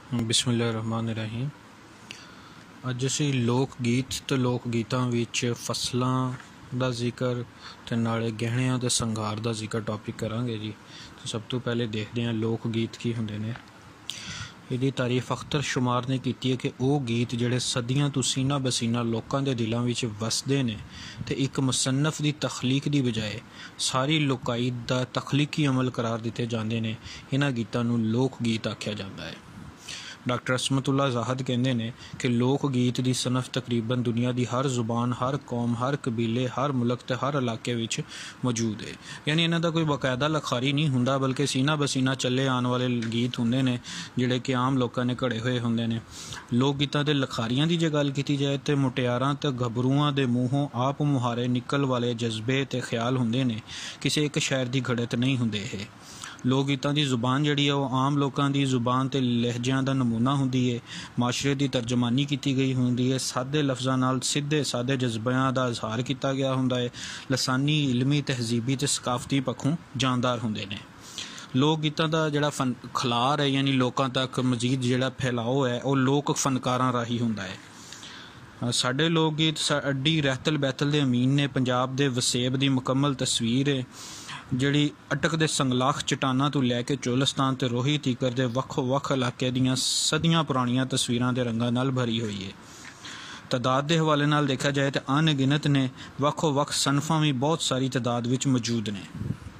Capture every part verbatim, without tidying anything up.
ਬਿਸਮਿਲ੍ਲਾਹਿਰਰਹਿਮਾਨਿਰਰਹੀਮ। ਅੱਜ ਅਸੀਂ ਲੋਕ ਗੀਤ ਤੇ ਲੋਕ ਗੀਤਾਂ ਵਿੱਚ ਫਸਲਾਂ ਦਾ ਜ਼ਿਕਰ ਤੇ ਨਾਲੇ ਗਹਿਣਿਆਂ ਦੇ ਸੰਘਾਰ ਦਾ ਜ਼ਿਕਰ ਟੌਪਿਕ ਕਰਾਂਗੇ ਜੀ। ਤੇ ਸਭ ਤੋਂ ਪਹਿਲੇ ਦੇਖਦੇ ਹਾਂ ਲੋਕ ਗੀਤ ਕੀ ਹੁੰਦੇ ਨੇ। ਇਹਦੀ ਤਾਰੀਫ ਅਖਤਰ ਸ਼ੁਮਾਰ ਨੇ ਕੀਤੀ ਹੈ ਕਿ ਉਹ ਗੀਤ ਜਿਹੜੇ ਸਦੀਆਂ ਤੋਂ ਸੀਨਾ ਬਸੀਨਾ ਲੋਕਾਂ ਦੇ ਦਿਲਾਂ ਵਿੱਚ ਵਸਦੇ ਨੇ ਤੇ ਇੱਕ ਮੁਸੰਨਫ ਦੀ ਤਖਲੀਕ ਦੀ ਬਜਾਏ ਸਾਰੀ ਲੋਕਾਈ ਦਾ ਤਖਲੀਕੀ ਅਮਲ ਕਰਾਰ ਦਿੱਤੇ ਜਾਂਦੇ ਨੇ, ਇਹਨਾਂ ਗੀਤਾਂ ਨੂੰ ਲੋਕ ਗੀਤ ਆਖਿਆ ਜਾਂਦਾ ਹੈ। ਡਾਕਟਰ ਅਸਮਤੁੱਲਾ ਜ਼ਾਹਦ ਕਹਿੰਦੇ ਨੇ ਕਿ ਲੋਕ ਗੀਤ ਦੀ ਸਨਫ ਤਕਰੀਬਨ ਦੁਨੀਆ ਦੀ ਹਰ ਜ਼ੁਬਾਨ, ਹਰ ਕੌਮ, ਹਰ ਕਬੀਲੇ, ਹਰ ਮੁਲਕ ਤੇ ਹਰ ਇਲਾਕੇ ਵਿੱਚ ਮੌਜੂਦ ਹੈ। ਯਾਨੀ ਇਹਨਾਂ ਦਾ ਕੋਈ ਬਾਕਾਇਦਾ ਲਖਾਰੀ ਨਹੀਂ ਹੁੰਦਾ, ਬਲਕਿ ਸੀਨਾ ਬਸੀਨਾ ਚੱਲੇ ਆਉਣ ਵਾਲੇ ਗੀਤ ਹੁੰਦੇ ਨੇ ਜਿਹੜੇ ਕਿ ਆਮ ਲੋਕਾਂ ਨੇ ਘੜੇ ਹੋਏ ਹੁੰਦੇ ਨੇ। ਲੋਕ ਗੀਤਾਂ ਦੇ ਲਖਾਰੀਆਂ ਦੀ ਜੇ ਗੱਲ ਕੀਤੀ ਜਾਏ ਤਾਂ ਮੁਟਿਆਰਾਂ ਤੇ ਗੱਭਰੂਆਂ ਦੇ ਮੂੰਹੋਂ ਆਪ ਮੁਹਾਰੇ ਨਿਕਲ ਵਾਲੇ ਜਜ਼ਬੇ ਤੇ ਖਿਆਲ ਹੁੰਦੇ ਨੇ, ਕਿਸੇ ਇੱਕ ਸ਼ਾਇਰ ਦੀ ਘੜਤ ਨਹੀਂ ਹੁੰਦੇ। ਇਹ ਲੋਕ ਗੀਤਾਂ ਦੀ ਜ਼ੁਬਾਨ ਜਿਹੜੀ ਹੈ ਉਹ ਆਮ ਲੋਕਾਂ ਦੀ ਜ਼ੁਬਾਨ ਤੇ ਲਹਿਜਿਆਂ ਦਾ ਨਮੂਨਾ ਹੁੰਦੀ ਹੈ। ਮਾਸ਼ਰੇ ਦੀ ਤਰਜਮਾਨੀ ਕੀਤੀ ਗਈ ਹੁੰਦੀ ਹੈ। ਸਾਦੇ ਲਫ਼ਜ਼ਾਂ ਨਾਲ ਸਿੱਧੇ ਸਾਦੇ ਜਜ਼ਬਿਆਂ ਦਾ ਇਜ਼ਹਾਰ ਕੀਤਾ ਗਿਆ ਹੁੰਦਾ ਹੈ। ਲਸਾਨੀ, ਇਲਮੀ, ਤਹਿਜ਼ੀਬੀ ਤੇ ਸਕਾਫਤੀ ਪੱਖੋਂ ਜਾਨਦਾਰ ਹੁੰਦੇ ਨੇ। ਲੋਕ ਗੀਤਾਂ ਦਾ ਜਿਹੜਾ ਫਨ ਖਲਾਰ ਹੈ, ਯਾਨੀ ਲੋਕਾਂ ਤੱਕ ਮਜ਼ੀਦ ਜਿਹੜਾ ਫੈਲਾਓ ਹੈ, ਉਹ ਲੋਕ ਫਨਕਾਰਾਂ ਰਾਹੀਂ ਹੁੰਦਾ ਹੈ। ਸਾਡੇ ਲੋਕ ਗੀਤ ਅੱਡੀ ਰਹਿਤਲ ਬਹਿਤਲ ਦੇ ਅਮੀਨ ਨੇ ਪੰਜਾਬ ਦੇ ਵਸੇਬ ਦੀ ਮੁਕੰਮਲ ਤਸਵੀਰ ਹੈ, ਜਿਹੜੀ ਅਟਕ ਦੇ ਸੰਗਲਾਖ ਚਟਾਨਾਂ ਤੋਂ ਲੈ ਕੇ ਚੋਲਸਤਾਨ ਤੇ ਰੋਹੀ ਤੀਕਰ ਦੇ ਵੱਖੋ ਵੱਖ ਇਲਾਕੇ ਦੀਆਂ ਸਦੀਆਂ ਪੁਰਾਣੀਆਂ ਤਸਵੀਰਾਂ ਦੇ ਰੰਗਾਂ ਨਾਲ ਭਰੀ ਹੋਈ ਹੈ। ਤਾਦਾਦ ਦੇ ਹਵਾਲੇ ਨਾਲ ਦੇਖਿਆ ਜਾਏ ਤਾਂ ਅਣਗਿਣਤ ਨੇ, ਵੱਖੋ ਵੱਖ ਸਨਫਾਂ ਵੀ ਬਹੁਤ ਸਾਰੀ ਤਾਦਾਦ ਵਿੱਚ ਮੌਜੂਦ ਨੇ।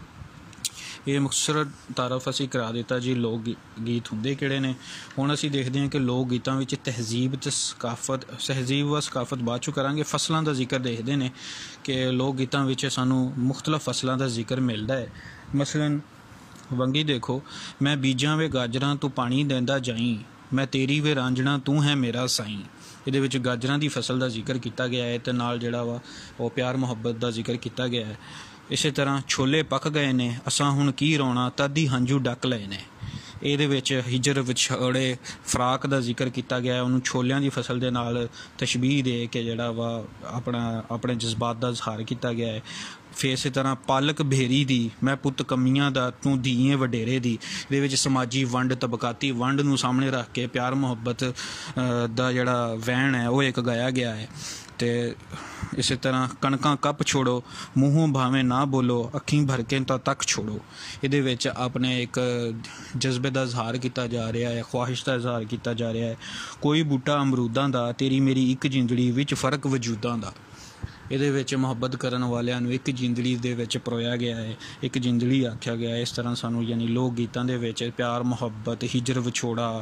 ਇਹ ਮੁਖਤਸਰ ਤਾਰਫ ਅਸੀਂ ਕਰਾ ਦਿੱਤਾ ਜੀ ਲੋਕ ਗੀਤ ਹੁੰਦੇ ਕਿਹੜੇ ਨੇ। ਹੁਣ ਅਸੀਂ ਦੇਖਦੇ ਹਾਂ ਕਿ ਲੋਕ ਗੀਤਾਂ ਵਿੱਚ ਤਹਿਜ਼ੀਬ ਤੇ ਸਕਾਫਤ, ਤਹਿਜ਼ੀਬ व ਸਕਾਫਤ ਬਾਅਦ 'ਚੋਂ ਕਰਾਂਗੇ। ਫਸਲਾਂ ਦਾ ਜ਼ਿਕਰ ਦੇਖਦੇ ਨੇ ਕਿ ਲੋਕ ਗੀਤਾਂ ਵਿੱਚ ਸਾਨੂੰ ਮੁਖਤਲਫ ਫਸਲਾਂ ਦਾ ਜ਼ਿਕਰ ਮਿਲਦਾ ਹੈ। ਮਸਲਨ ਵੰਗੀ ਦੇਖੋ, ਮੈਂ ਬੀਜਾਂ ਵੇ ਗਾਜਰਾਂ ਤੂੰ ਪਾਣੀ ਦਿੰਦਾ ਜਾਈਂ, ਮੈਂ ਤੇਰੀ ਵੇ ਰਾਂਝਣਾ ਤੂੰ ਹੈ ਮੇਰਾ ਸਾਈਂ। ਇਹਦੇ ਵਿੱਚ ਗਾਜਰਾਂ ਦੀ ਫਸਲ ਦਾ ਜ਼ਿਕਰ ਕੀਤਾ ਗਿਆ ਹੈ ਤੇ ਨਾਲ ਜਿਹੜਾ ਵਾ ਉਹ ਪਿਆਰ ਮੁਹੱਬਤ ਦਾ ਜ਼ਿਕਰ ਕੀਤਾ ਗਿਆ ਹੈ। ਇਸੇ ਤਰ੍ਹਾਂ ਛੋਲੇ ਪੱਕ ਗਏ ਨੇ, ਅਸਾਂ ਹੁਣ ਕੀ ਰੋਣਾ, ਤਦ ਹੀ ਹੰਝੂ ਡੱਕ ਲਏ ਨੇ। ਇਹਦੇ ਵਿੱਚ ਹਿਜਰ ਵਿਛੋੜੇ ਫਰਾਕ ਦਾ ਜ਼ਿਕਰ ਕੀਤਾ ਗਿਆ। ਉਹਨੂੰ ਛੋਲਿਆਂ ਦੀ ਫਸਲ ਦੇ ਨਾਲ ਤਸ਼ਬੀਹ ਦੇ ਕੇ ਜਿਹੜਾ ਵਾ ਆਪਣਾ ਆਪਣੇ ਜਜ਼ਬਾਤ ਦਾ ਇਜ਼ਹਾਰ ਕੀਤਾ ਗਿਆ ਹੈ। ਫਿਰ ਇਸੇ ਤਰ੍ਹਾਂ ਪਾਲਕ ਭੇਰੀ ਦੀ, ਮੈਂ ਪੁੱਤ ਕਮੀਆਂ ਦਾ ਤੂੰ ਧੀਏ ਵਡੇਰੇ ਦੀ। ਇਹਦੇ ਵਿੱਚ ਸਮਾਜੀ ਵੰਡ, ਤਬਕਾਤੀ ਵੰਡ ਨੂੰ ਸਾਹਮਣੇ ਰੱਖ ਕੇ ਪਿਆਰ ਮੁਹੱਬਤ ਦਾ ਜਿਹੜਾ ਵਹਿਣ ਹੈ ਉਹ ਇੱਕ ਗਾਇਆ ਗਿਆ ਹੈ। ਤੇ ਇਸੇ ਤਰ੍ਹਾਂ ਕਣਕਾਂ ਕੱਪ ਛੋੜੋ, ਮੂੰਹੋਂ ਭਾਵੇਂ ਨਾ ਬੋਲੋ, ਅੱਖੀਂ ਭਰ ਕੇ ਤਾਂ ਤੱਕ ਛੋੜੋ। ਇਹਦੇ ਵਿੱਚ ਆਪਣੇ ਇੱਕ ਜਜ਼ਬੇ ਦਾ ਇਜ਼ਹਾਰ ਕੀਤਾ ਜਾ ਰਿਹਾ ਹੈ, ਖਵਾਹਿਸ਼ ਦਾ ਇਜ਼ਹਾਰ ਕੀਤਾ ਜਾ ਰਿਹਾ ਹੈ। ਕੋਈ ਬੂਟਾ ਅਮਰੂਦਾਂ ਦਾ, ਤੇਰੀ ਮੇਰੀ ਇੱਕ ਜਿੰਦੜੀ ਵਿੱਚ ਫ਼ਰਕ ਵਜੂਦਾਂ ਦਾ। ਇਹਦੇ ਵਿੱਚ ਮੁਹੱਬਤ ਕਰਨ ਵਾਲਿਆਂ ਨੂੰ ਇੱਕ ਜਿੰਦੜੀ ਦੇ ਵਿੱਚ ਪਰੋਇਆ ਗਿਆ ਹੈ, ਇੱਕ ਜਿੰਦੜੀ ਆਖਿਆ ਗਿਆ ਹੈ। ਇਸ ਤਰ੍ਹਾਂ ਸਾਨੂੰ ਯਾਨੀ ਲੋਕ ਗੀਤਾਂ ਦੇ ਵਿੱਚ ਪਿਆਰ ਮੁਹੱਬਤ, ਹਿਜਰ ਵਿਛੋੜਾ,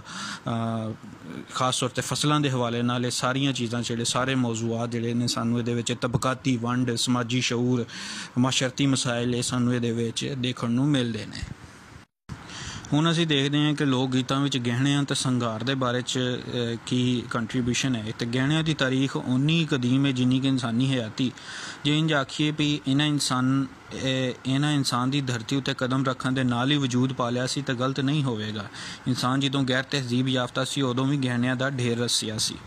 ਖਾਸ ਤੌਰ 'ਤੇ ਫਸਲਾਂ ਦੇ ਹਵਾਲੇ ਨਾਲ ਇਹ ਸਾਰੀਆਂ ਚੀਜ਼ਾਂ ਜਿਹੜੇ ਸਾਰੇ ਮੌਜ਼ੂਆਤ ਜਿਹੜੇ ਨੇ ਸਾਨੂੰ ਇਹਦੇ ਵਿੱਚ ਤਬਕਾਤੀ ਵੰਡ, ਸਮਾਜੀ ਸ਼ਊਰ, ਮਾਸ਼ਰਤੀ ਮਸਾਇਲ ਇਹ ਸਾਨੂੰ ਇਹਦੇ ਵਿੱਚ ਦੇਖਣ ਨੂੰ ਮਿਲਦੇ ਨੇ। ਹੁਣ ਅਸੀਂ ਦੇਖਦੇ ਹਾਂ ਕਿ ਲੋਕ ਗੀਤਾਂ ਵਿੱਚ ਗਹਿਣਿਆਂ ਅਤੇ ਸੰਘਾਰ ਦੇ ਬਾਰੇ 'ਚ ਕੀ ਕੰਟਰੀਬਿਊਸ਼ਨ ਹੈ। ਅਤੇ ਗਹਿਣਿਆਂ ਦੀ ਤਾਰੀਖ ਉਨੀ ਕਦੀਮ ਹੈ ਜਿੰਨੀ ਕਿ ਇਨਸਾਨੀ ਹਯਾਤੀ। ਜੇ ਇੰਝ ਆਖੀਏ ਵੀ ਇਹਨਾਂ ਇਨਸਾਨ ਇਹਨਾਂ ਇਨਸਾਨ ਦੀ ਧਰਤੀ ਉੱਤੇ ਕਦਮ ਰੱਖਣ ਦੇ ਨਾਲ ਹੀ ਵਜੂਦ ਪਾ ਲਿਆ ਸੀ ਤਾਂ ਗਲਤ ਨਹੀਂ ਹੋਵੇਗਾ। ਇਨਸਾਨ ਜਦੋਂ ਗੈਰ ਤਹਿਜ਼ੀਬ ਯਾਫਤਾ ਸੀ ਉਦੋਂ ਵੀ ਗਹਿਣਿਆਂ ਦਾ ਢੇਰ ਰਸਿਆ ਸੀ।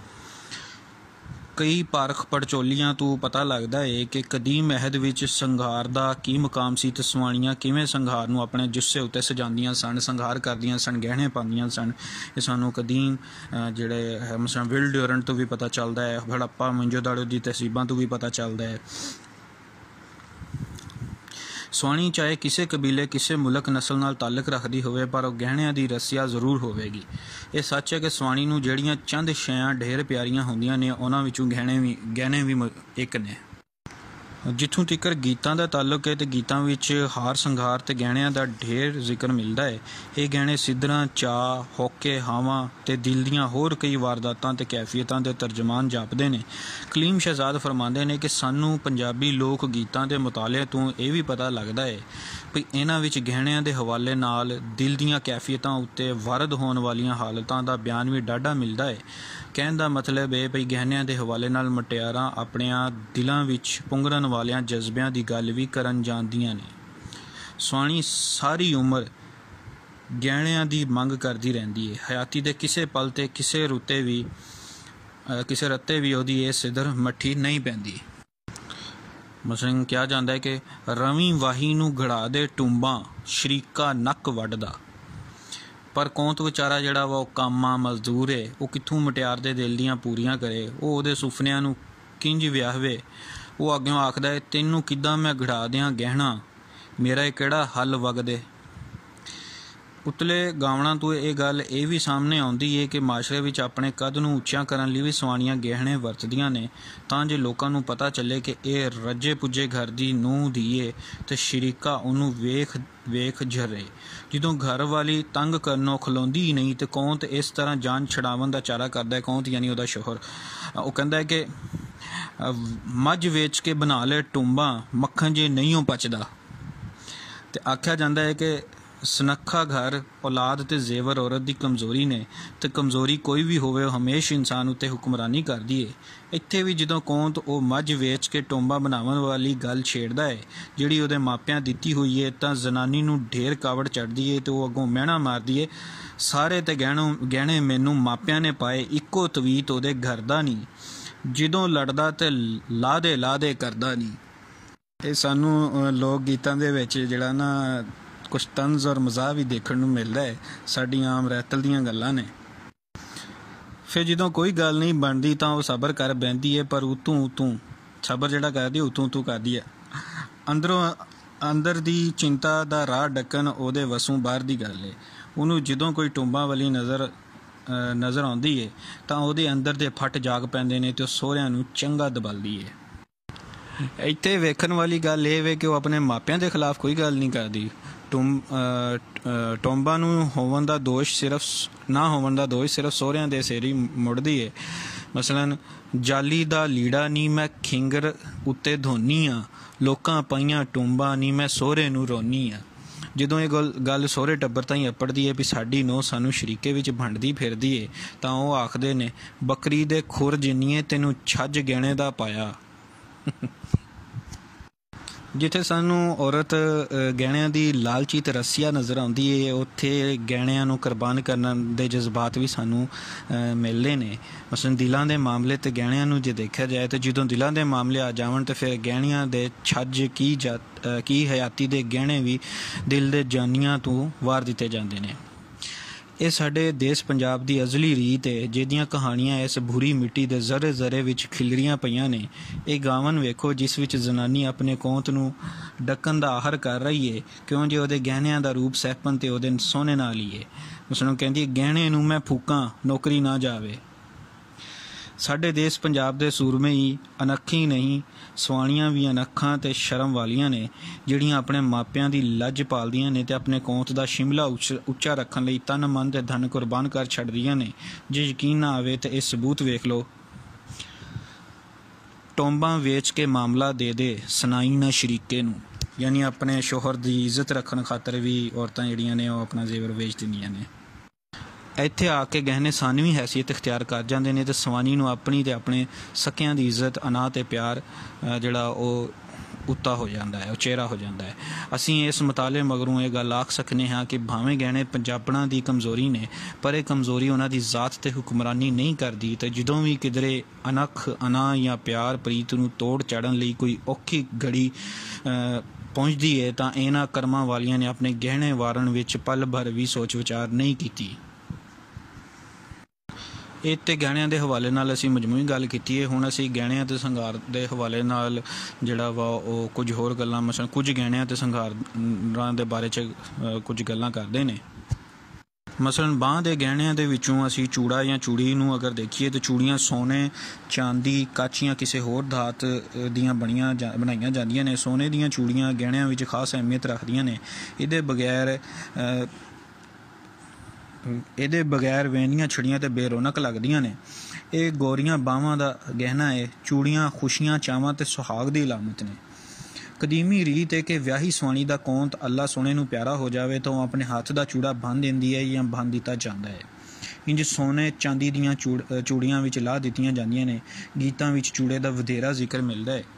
ਕਈ ਪਾਰਖ ਪੜਚੋਲੀਆਂ ਤੋਂ ਪਤਾ ਲੱਗਦਾ ਹੈ ਕਿ ਕਦੀਮ ਅਹਿਦ ਵਿੱਚ ਸੰਘਾਰ ਦਾ ਕੀ ਮੁਕਾਮ ਸੀ ਤੇ ਸਵਾਣੀਆਂ ਕਿਵੇਂ ਸੰਘਾਰ ਨੂੰ ਆਪਣੇ ਜੁੱਸੇ ਉੱਤੇ ਸਜਾਉਂਦੀਆਂ ਸਨ, ਸੰਘਾਰ ਕਰਦੀਆਂ ਸਨ, ਗਹਿਣੇ ਪਾਉਂਦੀਆਂ ਸਨ। ਇਹ ਸਾਨੂੰ ਕਦੀਮ ਜਿਹੜੇ ਮਸਲਾਂ ਵਿਲ ਡਿਊਰੈਂਟ ਤੋਂ ਵੀ ਪਤਾ ਚੱਲਦਾ ਹੈ, ਹੜੱਪਾ ਮੋਹਿੰਜੋਦਾੜੋ ਦੀ ਤਹਿਜ਼ੀਬਾਂ ਤੋਂ ਵੀ ਪਤਾ ਚੱਲਦਾ ਹੈ। ਸਵਾਣੀ ਚਾਹੇ ਕਿਸੇ ਕਬੀਲੇ, ਕਿਸੇ ਮੁਲਕ, ਨਸਲ ਨਾਲ ਤਾਲੁਕ ਰੱਖਦੀ ਹੋਵੇ, ਪਰ ਉਹ ਗਹਿਣਿਆਂ ਦੀ ਰਸੀਆ ਜ਼ਰੂਰ ਹੋਵੇਗੀ। ਇਹ ਸੱਚ ਹੈ ਕਿ ਸਵਾਣੀ ਨੂੰ ਜਿਹੜੀਆਂ ਚੰਦ ਸ਼ੈਆਂ ਢੇਰ ਪਿਆਰੀਆਂ ਹੁੰਦੀਆਂ ਨੇ, ਉਹਨਾਂ ਵਿੱਚੋਂ ਗਹਿਣੇ ਵੀ ਗਹਿਣੇ ਵੀ ਇੱਕ ਨੇ। ਜਿੱਥੋਂ ਤੀਕਰ ਗੀਤਾਂ ਦਾ ਤਾਲੁਕ ਹੈ ਤੇ ਗੀਤਾਂ ਵਿੱਚ ਹਾਰ ਸੰਘਾਰ ਤੇ ਗਹਿਣਿਆਂ ਦਾ ਢੇਰ ਜ਼ਿਕਰ ਮਿਲਦਾ ਹੈ। ਇਹ ਗਹਿਣੇ ਸਿੱਧਰਾਂ, ਚਾਅ, ਹੋਕੇ, ਹਾਵਾਂ ਤੇ ਦਿਲ ਦੀਆਂ ਹੋਰ ਕਈ ਵਾਰਦਾਤਾਂ ਤੇ ਕੈਫੀਅਤਾਂ ਦੇ ਤਰਜਮਾਨ ਜਾਪਦੇ ਨੇ। ਕਲੀਮ ਸ਼ਹਿਜ਼ਾਦ ਫਰਮਾਉਂਦੇ ਨੇ ਕਿ ਸਾਨੂੰ ਪੰਜਾਬੀ ਲੋਕ ਗੀਤਾਂ ਦੇ ਮੁਤਾਲੇ ਤੋਂ ਇਹ ਵੀ ਪਤਾ ਲੱਗਦਾ ਹੈ ਵੀ ਇਹਨਾਂ ਵਿੱਚ ਗਹਿਣਿਆਂ ਦੇ ਹਵਾਲੇ ਨਾਲ ਦਿਲ ਦੀਆਂ ਕੈਫੀਅਤਾਂ ਉੱਤੇ ਵਾਰਦ ਹੋਣ ਵਾਲੀਆਂ ਹਾਲਤਾਂ ਦਾ ਬਿਆਨ ਵੀ ਡਾਢਾ ਮਿਲਦਾ ਹੈ। ਕਹਿਣ ਦਾ ਮਤਲਬ ਹੈ ਵੀ ਗਹਿਣਿਆਂ ਦੇ ਹਵਾਲੇ ਨਾਲ ਮੁਟਿਆਰਾਂ ਆਪਣਿਆਂ ਦਿਲਾਂ ਵਿੱਚ ਪੁੰਗਰਨ ਵਾਲਿਆਂ ਜਜ਼ਬਿਆਂ ਦੀ ਗੱਲ ਵੀ ਕਰਨ ਜਾਂਦੀਆਂ ਨੇ। ਸਵਾਣੀ ਸਾਰੀ ਉਮਰ ਗਹਿਣਿਆਂ ਦੀ ਮੰਗ ਕਰਦੀ ਰਹਿੰਦੀ ਹੈ। ਹਯਾਤੀ ਦੇ ਕਿਸੇ ਪਲ 'ਤੇ ਕਿਸੇ ਰੁੱਤੇ ਵੀ ਕਿਸੇ ਰੱਤੇ ਵੀ ਉਹਦੀ ਇਹ ਸਿਦਰ ਮੱਠੀ ਨਹੀਂ ਪੈਂਦੀ। ਮਸਲਨ ਕਿਹਾ ਜਾਂਦਾ ਹੈ ਕਿ ਰਵੀ ਵਾਹੀ ਨੂੰ ਘੜਾ ਦੇ ਟੁੰਬਾਂ, ਸ਼ਰੀਕਾ ਨੱਕ ਵੱਢਦਾ। पर कौंत विचारा जिहड़ा वा कामा मजदूर है, वो कित्थों मुटियार दे दिल दियां पूरियां करे, वो उहदे सुफनियां नूं किंज विआहवे। वो अग्गों आखदा है, तैनूं किद्दां मैं घड़ा दियां गहना, मेरा ये किहड़ा हल वगदे। उतले गावणा तो ये गल ये भी सामने आउंदी है कि माशरे विच अपने कद नूं उच्चा करन लई भी सवाणियां गहणे वरतदियां ने, तां जे लोकां नूं पता चले कि ये रजे पुजे घर दी नूंह धी है ते शरीका उहनूं वेख वेख झरे। जदों घर वाली तंग करनों खलोंदी ही नहीं तो कौंत इस तरह जान छड़ावन दा चारा करदा है। कौंत यानी उहदा शोहर, वो कहंदा है कि मझ वेच के बना ले टुंबा, मक्खन जे नहीं हो पचदा। ते आख्या जांदा है कि सुनक्खा घर औलाद ते जेवर औरत की कमज़ोरी ने, तो कमज़ोरी कोई भी होवे हमेशा इंसान उत्ते हुक्मरानी करदी है। इत्थे भी जदों कौंत वो मझ वेच के टोंबा बनावन वाली गल छेड़दा है जिहड़ी उहदे मापियां दित्ती हुई है, तां जनानी नूं ढेर कावड़ चढ़दी है ते वो अगों महणा मारदी है, सारे ते गहणों गहणे मैनूं मापियां ने पाए, इक्को तवीत उहदे घर दा नहीं, जदों लड़दा ते लादे लादे करदा नहीं। ये सानू लोक गीतां दे विच जिहड़ा ना कुछ तंज और मज़ाक भी देखने नूं मिलदा है, साडी आम रैतल दीयां गल्लां ने। फिर जदों कोई गल नहीं बनदी तां वो सबर कर बहिंदी है, पर उतों उतों सबर जिहड़ा करदी उतों उतों करदी है। अंदरों अंदर दी चिंता दा राह डक्कन उहदे वसूं बाहर दी गल है। उहनूं जदों कोई टुंबां वाली नज़र नज़र आउंदी है तां उहदे अंदर दे फट जाग पैंदे ने ते सोहरिਆਂ नूं चंगा दबालदी है। ਇੱਥੇ ਵੇਖਣ वाली गल ਇਹ ਵੇ कि वो अपने मापिਆਂ ਦੇ खिलाफ कोई गल नहीं करदी। ਟੁੰਬ ਟੋਂਬਾਂ ਨੂੰ ਹੋਵਣ ਦਾ ਦੋਸ਼ ਸਿਰਫ ਨਾ ਹੋਵਣ ਦਾ ਦੋਸ਼ ਸਿਰਫ ਸਹੁਰਿਆਂ ਦੇ ਸਿਰ ਹੀ ਮੁੜਦੀ ਹੈ। ਮਸਲਨ ਜਾਲੀ ਦਾ ਲੀੜਾ ਨਹੀਂ ਮੈਂ ਖਿੰਗਰ ਉੱਤੇ ਧੋਨੀ ਆ, ਲੋਕਾਂ ਪਾਈਆਂ ਟੁੰਬਾਂ ਨਹੀਂ ਮੈਂ ਸਹੁਰੇ ਨੂੰ ਰੋਨੀ ਆ। ਜਦੋਂ ਇਹ ਗੱਲ ਗੱਲ ਸਹੁਰੇ ਟੱਬਰ ਤਾਈਂ ਅੱਪੜਦੀ ਹੈ ਵੀ ਸਾਡੀ ਨੂੰਹ ਸਾਨੂੰ ਸ਼ਰੀਕੇ ਵਿੱਚ ਵੰਡਦੀ ਫਿਰਦੀ ਹੈ, ਤਾਂ ਉਹ ਆਖਦੇ ਨੇ ਬੱਕਰੀ ਦੇ ਖੁਰ ਜਿੰਨੀਏ ਤੈਨੂੰ ਛੱਜ ਗਹਿਣੇ ਦਾ ਪਾਇਆ। ਜਿੱਥੇ ਸਾਨੂੰ ਔਰਤ ਗਹਿਣਿਆਂ ਦੀ ਲਾਲਚੀ ਤੇ ਰੱਸੀਆ ਨਜ਼ਰ ਆਉਂਦੀ ਹੈ, ਉੱਥੇ ਗਹਿਣਿਆਂ ਨੂੰ ਕੁਰਬਾਨ ਕਰਨ ਦੇ ਜਜ਼ਬਾਤ ਵੀ ਸਾਨੂੰ ਮਿਲਦੇ ਨੇ। ਮਸਲਨ ਦਿਲਾਂ ਦੇ ਮਾਮਲੇ ਤੇ ਗਹਿਣਿਆਂ ਨੂੰ ਜੇ ਦੇਖਿਆ ਜਾਏ ਤਾਂ ਜਦੋਂ ਦਿਲਾਂ ਦੇ ਮਾਮਲੇ ਆ ਜਾਵਣ ਤਾਂ ਫਿਰ ਗਹਿਣਿਆਂ ਦੇ ਛੱਜ ਕੀ ਜਾ ਕੀ ਹਯਾਤੀ ਦੇ ਗਹਿਣੇ ਵੀ ਦਿਲ ਦੇ ਜਾਨੀਆਂ ਤੋਂ ਵਾਰ ਦਿੱਤੇ ਜਾਂਦੇ ਨੇ। ਇਹ ਸਾਡੇ ਦੇਸ਼ ਪੰਜਾਬ ਦੀ ਅਜ਼ਲੀ ਰੀਤ ਹੈ, ਜਿਹਦੀਆਂ ਕਹਾਣੀਆਂ ਇਸ ਬੁਰੀ ਮਿੱਟੀ ਦੇ ਜ਼ਰੇ ਜ਼ਰੇ ਵਿੱਚ ਖਿਲਰੀਆਂ ਪਈਆਂ ਨੇ। ਇਹ ਗਾਵਨ ਵੇਖੋ ਜਿਸ ਵਿੱਚ ਜ਼ਨਾਨੀ ਆਪਣੇ ਕੌਂਤ ਨੂੰ ਡੱਕਣ ਦਾ ਆਹਰ ਕਰ ਰਹੀ ਹੈ, ਕਿਉਂ ਜੇ ਉਹਦੇ ਗਹਿਣਿਆਂ ਦਾ ਰੂਪ ਸਹਿਪਨ ਤੇ ਉਹਦੇ ਸੋਨੇ ਨਾਲ ਹੀ ਹੈ। ਉਸਨੂੰ ਕਹਿੰਦੀ ਗਹਿਣੇ ਨੂੰ ਮੈਂ ਫੂਕਾਂ ਨੌਕਰੀ ਨਾ ਜਾਵੇ। ਸਾਡੇ ਦੇਸ਼ ਪੰਜਾਬ ਦੇ ਸੂਰਮੇ ਹੀ ਅਨੱਖੀ ਨਹੀਂ, ਸਵਾਣੀਆਂ ਵੀ ਅਨੱਖਾਂ ਤੇ ਸ਼ਰਮ ਵਾਲੀਆਂ ਨੇ, ਜਿਹੜੀਆਂ ਆਪਣੇ ਮਾਪਿਆਂ ਦੀ ਲੱਜ ਪਾਲਦੀਆਂ ਨੇ ਤੇ ਆਪਣੇ ਕੌਂਤ ਦਾ ਸ਼ਿਮਲਾ ਉੱਚਾ ਰੱਖਣ ਲਈ ਤਨ ਮਨ ਤੇ ਧਨ ਕੁਰਬਾਨ ਕਰ ਛੱਡਦੀਆਂ ਨੇ। ਜੇ ਯਕੀਨ ਨਾ ਆਵੇ ਤਾਂ ਇਹ ਸਬੂਤ ਵੇਖ ਲਓ। ਟੋਂਬਾਂ ਵੇਚ ਕੇ ਮਾਮਲਾ ਦੇ ਦੇ ਸੁਣਾਈ ਨਾ ਸ਼ਰੀਕੇ ਨੂੰ, ਯਾਨੀ ਆਪਣੇ ਸ਼ੋਹਰ ਦੀ ਇੱਜ਼ਤ ਰੱਖਣ ਖਾਤਰ ਵੀ ਔਰਤਾਂ ਜਿਹੜੀਆਂ ਨੇ ਉਹ ਆਪਣਾ ਜ਼ੇਵਰ ਵੇਚ ਦਿੰਦੀਆਂ ਨੇ। ਇੱਥੇ ਆ ਕੇ ਗਹਿਣੇ ਸਾਨਵੀਂ ਹੈਸੀਅਤ ਇਖਤਿਆਰ ਕਰ ਜਾਂਦੇ ਨੇ ਤੇ ਸਵਾਨੀ ਨੂੰ ਆਪਣੀ ਤੇ ਆਪਣੇ ਸਕਿਆਂ ਦੀ ਇੱਜ਼ਤ ਅਨਾਹ ਤੇ ਪਿਆਰ ਜਿਹੜਾ ਉਹ ਉੱਤਾ ਹੋ ਜਾਂਦਾ ਹੈ, ਉਚੇਰਾ ਹੋ ਜਾਂਦਾ ਹੈ। ਅਸੀਂ ਇਸ ਮੁਤਾਲੇ ਮਗਰੋਂ ਇਹ ਗੱਲ ਆਖ ਸਕਦੇ ਹਾਂ ਕਿ ਭਾਵੇਂ ਗਹਿਣੇ ਪੰਜਾਬਣਾਂ ਦੀ ਕਮਜ਼ੋਰੀ ਨੇ, ਪਰ ਇਹ ਕਮਜ਼ੋਰੀ ਉਹਨਾਂ ਦੀ ਜ਼ਾਤ ਤੇ ਹੁਕਮਰਾਨੀ ਨਹੀਂ ਕਰਦੀ। ਤੇ ਜਦੋਂ ਵੀ ਕਿਧਰੇ ਅਨੱਖ ਅਨਾਹ ਜਾਂ ਪਿਆਰ ਪ੍ਰੀਤ ਨੂੰ ਤੋੜ ਚੜ੍ਹਨ ਲਈ ਕੋਈ ਔਖੀ ਘੜੀ ਪਹੁੰਚਦੀ ਹੈ ਤਾਂ ਇਹਨਾਂ ਕਰਮਾਂ ਵਾਲੀਆਂ ਨੇ ਆਪਣੇ ਗਹਿਣੇ ਵਾਰਨ ਵਿੱਚ ਪਲ ਭਰ ਵੀ ਸੋਚ ਵਿਚਾਰ ਨਹੀਂ ਕੀਤੀ। ਇਹ ਤੇ ਗਹਿਣਿਆਂ ਦੇ ਹਵਾਲੇ ਨਾਲ ਅਸੀਂ ਮਜਮੂਈ ਗੱਲ ਕੀਤੀ ਹੈ। ਹੁਣ ਅਸੀਂ ਗਹਿਣਿਆਂ ਤੇ ਸੰਘਾਰ ਦੇ ਹਵਾਲੇ ਨਾਲ ਜਿਹੜਾ ਵਾ ਉਹ ਕੁਝ ਹੋਰ ਗੱਲਾਂ, ਮਸਲਨ ਕੁਝ ਗਹਿਣਿਆਂ ਤੇ ਸੰਘਾਰਾਂ ਦੇ ਬਾਰੇ 'ਚ ਕੁਝ ਗੱਲਾਂ ਕਰਦੇ ਨੇ। ਮਸਲਨ ਬਾਂਹ ਦੇ ਗਹਿਣਿਆਂ ਦੇ ਵਿੱਚੋਂ ਅਸੀਂ ਚੂੜਾ ਜਾਂ ਚੂੜੀ ਨੂੰ ਅਗਰ ਦੇਖੀਏ ਤਾਂ ਚੂੜੀਆਂ ਸੋਨੇ, ਚਾਂਦੀ, ਕਾਚੀਆਂ ਕਿਸੇ ਹੋਰ ਧਾਤ ਦੀਆਂ ਬਣੀਆਂ ਜਾ ਬਣਾਈਆਂ ਜਾਂਦੀਆਂ ਨੇ। ਸੋਨੇ ਦੀਆਂ ਚੂੜੀਆਂ ਗਹਿਣਿਆਂ ਵਿੱਚ ਖਾਸ ਅਹਿਮੀਅਤ ਰੱਖਦੀਆਂ ਨੇ। ਇਹਦੇ ਬਗੈਰ ਇਹਦੇ ਬਗੈਰ ਵਹਿੰਦੀਆਂ ਛੜੀਆਂ ਤੇ ਬੇਰੌਨਕ ਲੱਗਦੀਆਂ ਨੇ। ਇਹ ਗੋਰੀਆਂ ਬਾਹਾਂ ਦਾ ਗਹਿਣਾ ਹੈ। ਚੂੜੀਆਂ ਖੁਸ਼ੀਆਂ, ਚਾਵਾਂ ਤੇ ਸੁਹਾਗ ਦੀ ਅਲਾਮਤ ਨੇ। ਕਦੀਮੀ ਰੀਤ ਹੈ ਕਿ ਵਿਆਹੀ ਸਵਾਣੀ ਦਾ ਕੌਂਤ ਅੱਲਾ ਸੋਹਣੇ ਨੂੰ ਪਿਆਰਾ ਹੋ ਜਾਵੇ ਤਾਂ ਉਹ ਆਪਣੇ ਹੱਥ ਦਾ ਚੂੜਾ ਬੰਨ੍ਹ ਦਿੰਦੀ ਹੈ ਜਾਂ ਬੰਨ੍ਹ ਦਿੱਤਾ ਜਾਂਦਾ ਹੈ। ਇੰਝ ਸੋਨੇ ਚਾਂਦੀ ਦੀਆਂ ਚੂੜ ਚੂੜੀਆਂ ਵਿੱਚ ਲਾ ਦਿੱਤੀਆਂ ਜਾਂਦੀਆਂ ਨੇ। ਗੀਤਾਂ ਵਿੱਚ ਚੂੜੇ ਦਾ ਵਧੇਰਾ ਜ਼ਿਕਰ ਮਿਲਦਾ ਹੈ।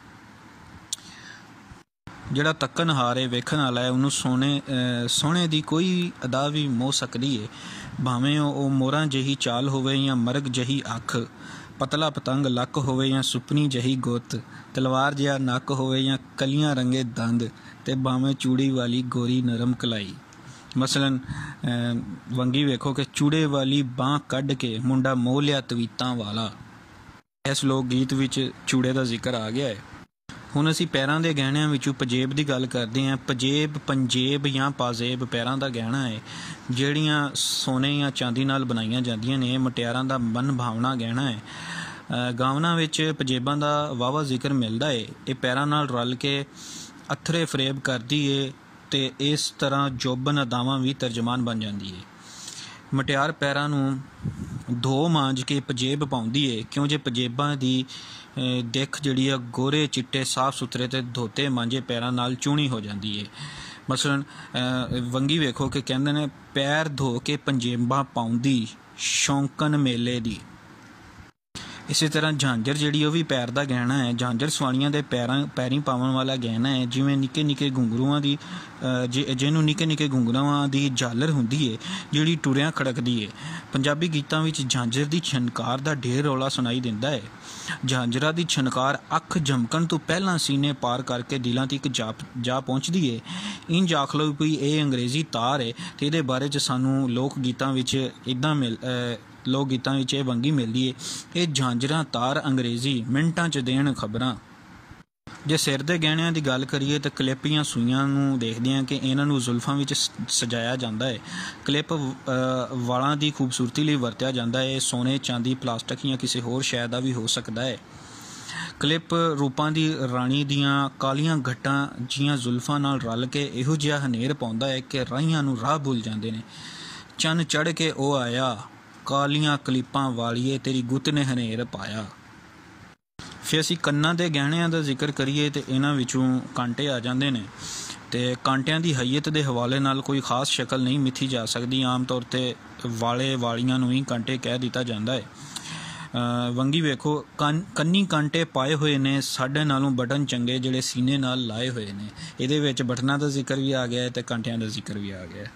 ਜਿਹੜਾ ਤੱਕਣਹਾਰ ਹੈ, ਵੇਖਣ ਵਾਲਾ ਹੈ, ਉਹਨੂੰ ਸੋਨੇ ਸੋਹਣੇ ਦੀ ਕੋਈ ਅਦਾ ਵੀ ਮੋਹ ਸਕਦੀ ਹੈ। ਭਾਵੇਂ ਉਹ ਮੋਰਾਂ ਜਿਹੀ ਚਾਲ ਹੋਵੇ ਜਾਂ ਮਰਗ ਜਿਹੀ ਅੱਖ, ਪਤਲਾ ਪਤੰਗ ਲੱਕ ਹੋਵੇ ਜਾਂ ਸੁਪਨੀ ਜਿਹੀ ਗੁੱਤ, ਤਲਵਾਰ ਜਿਹਾ ਨੱਕ ਹੋਵੇ ਜਾਂ ਕਲੀਆਂ ਰੰਗੇ ਦੰਦ, ਤੇ ਭਾਵੇਂ ਚੂੜੀ ਵਾਲੀ ਗੋਰੀ ਨਰਮ ਕਲਾਈ। मसलन वंगी वेखो कि चूड़े वाली बांह कढ़ के मुंडा मोह लिया तवीतां वाला। इस लोक गीत विच चूड़े का जिक्र आ गया है। ਹੁਣ ਅਸੀਂ ਪੈਰਾਂ ਦੇ ਗਹਿਣਿਆਂ ਵਿੱਚੋਂ ਪਜੇਬ ਦੀ ਗੱਲ ਕਰਦੇ ਹਾਂ। ਪਜੇਬ ਪੰਜੇਬ ਜਾਂ ਪਾਜ਼ੇਬ ਪੈਰਾਂ ਦਾ ਗਹਿਣਾ ਹੈ, ਜਿਹੜੀਆਂ ਸੋਨੇ ਜਾਂ ਚਾਂਦੀ ਨਾਲ ਬਣਾਈਆਂ ਜਾਂਦੀਆਂ ਨੇ। ਇਹ ਮੁਟਿਆਰਾਂ ਦਾ ਮਨ ਭਾਵਨਾ ਗਹਿਣਾ ਹੈ। ਗਾਵਨਾਂ ਵਿੱਚ ਪਜੇਬਾਂ ਦਾ ਵਾਹਵਾ ਜ਼ਿਕਰ ਮਿਲਦਾ ਹੈ। ਇਹ ਪੈਰਾਂ ਨਾਲ ਰਲ ਕੇ ਅਥਰੇ ਫਰੇਬ ਕਰਦੀ ਹੈ ਅਤੇ ਇਸ ਤਰ੍ਹਾਂ ਜੋਬਨ ਅਦਾਵਾਂ ਵੀ ਤਰਜਮਾਨ ਬਣ ਜਾਂਦੀ ਹੈ। ਮੁਟਿਆਰ ਪੈਰਾਂ ਨੂੰ ਧੋ ਮਾਂਜ ਕੇ ਪਜੇਬ ਪਾਉਂਦੀ ਹੈ, ਕਿਉਂ ਜੇ ਪਜੇਬਾਂ ਦੀ ਦਿੱਖ ਜਿਹੜੀ ਆ ਗੋਰੇ ਚਿੱਟੇ ਸਾਫ ਸੁਥਰੇ ਅਤੇ ਧੋਤੇ ਮਾਂਜੇ ਪੈਰਾਂ ਨਾਲ ਚੂਣੀ ਹੋ ਜਾਂਦੀ ਹੈ। ਮਸਲਨ ਵੰਗੀ ਵੇਖੋ ਕਿ ਕਹਿੰਦੇ ਨੇ ਪੈਰ ਧੋ ਕੇ ਪੰਜੇਬਾਂ ਪਾਉਂਦੀ ਸ਼ੌਂਕਣ ਮੇਲੇ ਦੀ। ਇਸੇ ਤਰ੍ਹਾਂ ਝਾਂਜਰ ਜਿਹੜੀ ਉਹ ਵੀ ਪੈਰ ਦਾ ਗਹਿਣਾ ਹੈ। ਝਾਂਜਰ ਸਵਾਣੀਆਂ ਦੇ ਪੈਰਾਂ ਪੈਰੀਂ ਪਾਉਣ ਵਾਲਾ ਗਹਿਣਾ ਹੈ। ਜਿਵੇਂ ਨਿੱਕੇ ਨਿੱਕੇ ਘੁੰਗਰੂਆਂ ਦੀ ਜਿਹਨੂੰ ਨਿੱਕੇ ਨਿੱਕੇ ਘੁੰਗਰੂਆਂ ਦੀ ਝਾਲਰ ਹੁੰਦੀ ਹੈ, ਜਿਹੜੀ ਟੁਰਿਆਂ ਖੜਕਦੀ ਹੈ। ਪੰਜਾਬੀ ਗੀਤਾਂ ਵਿੱਚ ਝਾਂਜਰ ਦੀ ਛਣਕਾਰ ਦਾ ਢੇਰ ਰੌਲਾ ਸੁਣਾਈ ਦਿੰਦਾ ਹੈ। ਝਾਂਜਰਾਂ ਦੀ ਛਣਕਾਰ ਅੱਖ ਝਮਕਣ ਤੋਂ ਪਹਿਲਾਂ ਸੀਨੇ ਪਾਰ ਕਰਕੇ ਦਿਲਾਂ ਤੱਕ ਜਾ ਜਾ ਪਹੁੰਚਦੀ ਹੈ। ਇੰਝ ਆਖ ਲਓ ਵੀ ਇਹ ਅੰਗਰੇਜ਼ੀ ਤਾਰ ਹੈ ਅਤੇ ਇਹਦੇ ਬਾਰੇ 'ਚ ਸਾਨੂੰ ਲੋਕ ਗੀਤਾਂ ਵਿੱਚ ਇੱਦਾਂ ਮਿਲ ਲੋਕ ਗੀਤਾਂ ਵਿੱਚ ਇਹ ਵੰਗੀ ਮਿਲਦੀ ਹੈ। ਇਹ ਝਾਂਜਰਾਂ ਤਾਰ ਅੰਗਰੇਜ਼ੀ ਮਿੰਟਾਂ 'ਚ ਦੇਣ ਖਬਰਾਂ। ਜੇ ਸਿਰ ਦੇ ਗਹਿਣਿਆਂ ਦੀ ਗੱਲ ਕਰੀਏ ਤਾਂ ਕਲਿੱਪ ਜਾਂ ਸੂਈਆਂ ਨੂੰ ਦੇਖਦੇ ਹਾਂ ਕਿ ਇਹਨਾਂ ਨੂੰ ਜ਼ੁਲਫਾਂ ਵਿੱਚ ਸਜਾਇਆ ਜਾਂਦਾ ਹੈ। ਕਲਿੱਪ ਵਾਲਾਂ ਦੀ ਖੂਬਸੂਰਤੀ ਲਈ ਵਰਤਿਆ ਜਾਂਦਾ ਹੈ। ਸੋਨੇ ਚਾਂਦੀ ਪਲਾਸਟਿਕ ਜਾਂ ਕਿਸੇ ਹੋਰ ਸ਼ੈ ਦਾ ਵੀ ਹੋ ਸਕਦਾ ਹੈ। ਕਲਿੱਪ ਰੂਪਾਂ ਦੀ ਰਾਣੀ ਦੀਆਂ ਕਾਲੀਆਂ ਘੱਟਾਂ ਜੀਆਂ ਜ਼ੁਲਫਾਂ ਨਾਲ ਰਲ ਕੇ ਇਹੋ ਜਿਹਾ ਹਨੇਰ ਪਾਉਂਦਾ ਹੈ ਕਿ ਰਾਹੀਆਂ ਨੂੰ ਰਾਹ ਭੁੱਲ ਜਾਂਦੇ ਨੇ। ਚੰਨ ਚੜ੍ਹ ਕੇ ਉਹ ਆਇਆ, ਕਾਲੀਆਂ ਕਲਿੱਪਾਂ ਵਾਲੀਏ ਤੇਰੀ ਗੁੱਤ ਨੇ ਹਨੇਰ ਪਾਇਆ। ਫਿਰ ਅਸੀਂ ਕੰਨਾਂ ਦੇ ਗਹਿਣਿਆਂ ਦਾ ਜ਼ਿਕਰ ਕਰੀਏ ਤਾਂ ਇਹਨਾਂ ਵਿੱਚੋਂ ਕਾਂਟੇ ਆ ਜਾਂਦੇ ਨੇ ਅਤੇ ਕਾਂਟਿਆਂ ਦੀ ਹਈਅਤ ਦੇ ਹਵਾਲੇ ਨਾਲ ਕੋਈ ਖ਼ਾਸ ਸ਼ਕਲ ਨਹੀਂ ਮਿਥੀ ਜਾ ਸਕਦੀ। ਆਮ ਤੌਰ 'ਤੇ ਵਾਲੇ ਵਾਲੀਆਂ ਨੂੰ ਹੀ ਕਾਂਟੇ ਕਹਿ ਦਿੱਤਾ ਜਾਂਦਾ ਹੈ। ਵੰਗੀ ਵੇਖੋ ਕੰਨ ਕੰਨੀ ਕਾਂਟੇ ਪਾਏ ਹੋਏ ਨੇ, ਸਾਡੇ ਨਾਲੋਂ ਬਟਨ ਚੰਗੇ ਜਿਹੜੇ ਸੀਨੇ ਨਾਲ ਲਾਏ ਹੋਏ ਨੇ। ਇਹਦੇ ਵਿੱਚ ਬਟਨਾਂ ਦਾ ਜ਼ਿਕਰ ਵੀ ਆ ਗਿਆ ਅਤੇ ਕਾਂਟਿਆਂ ਦਾ ਜ਼ਿਕਰ ਵੀ ਆ ਗਿਆ।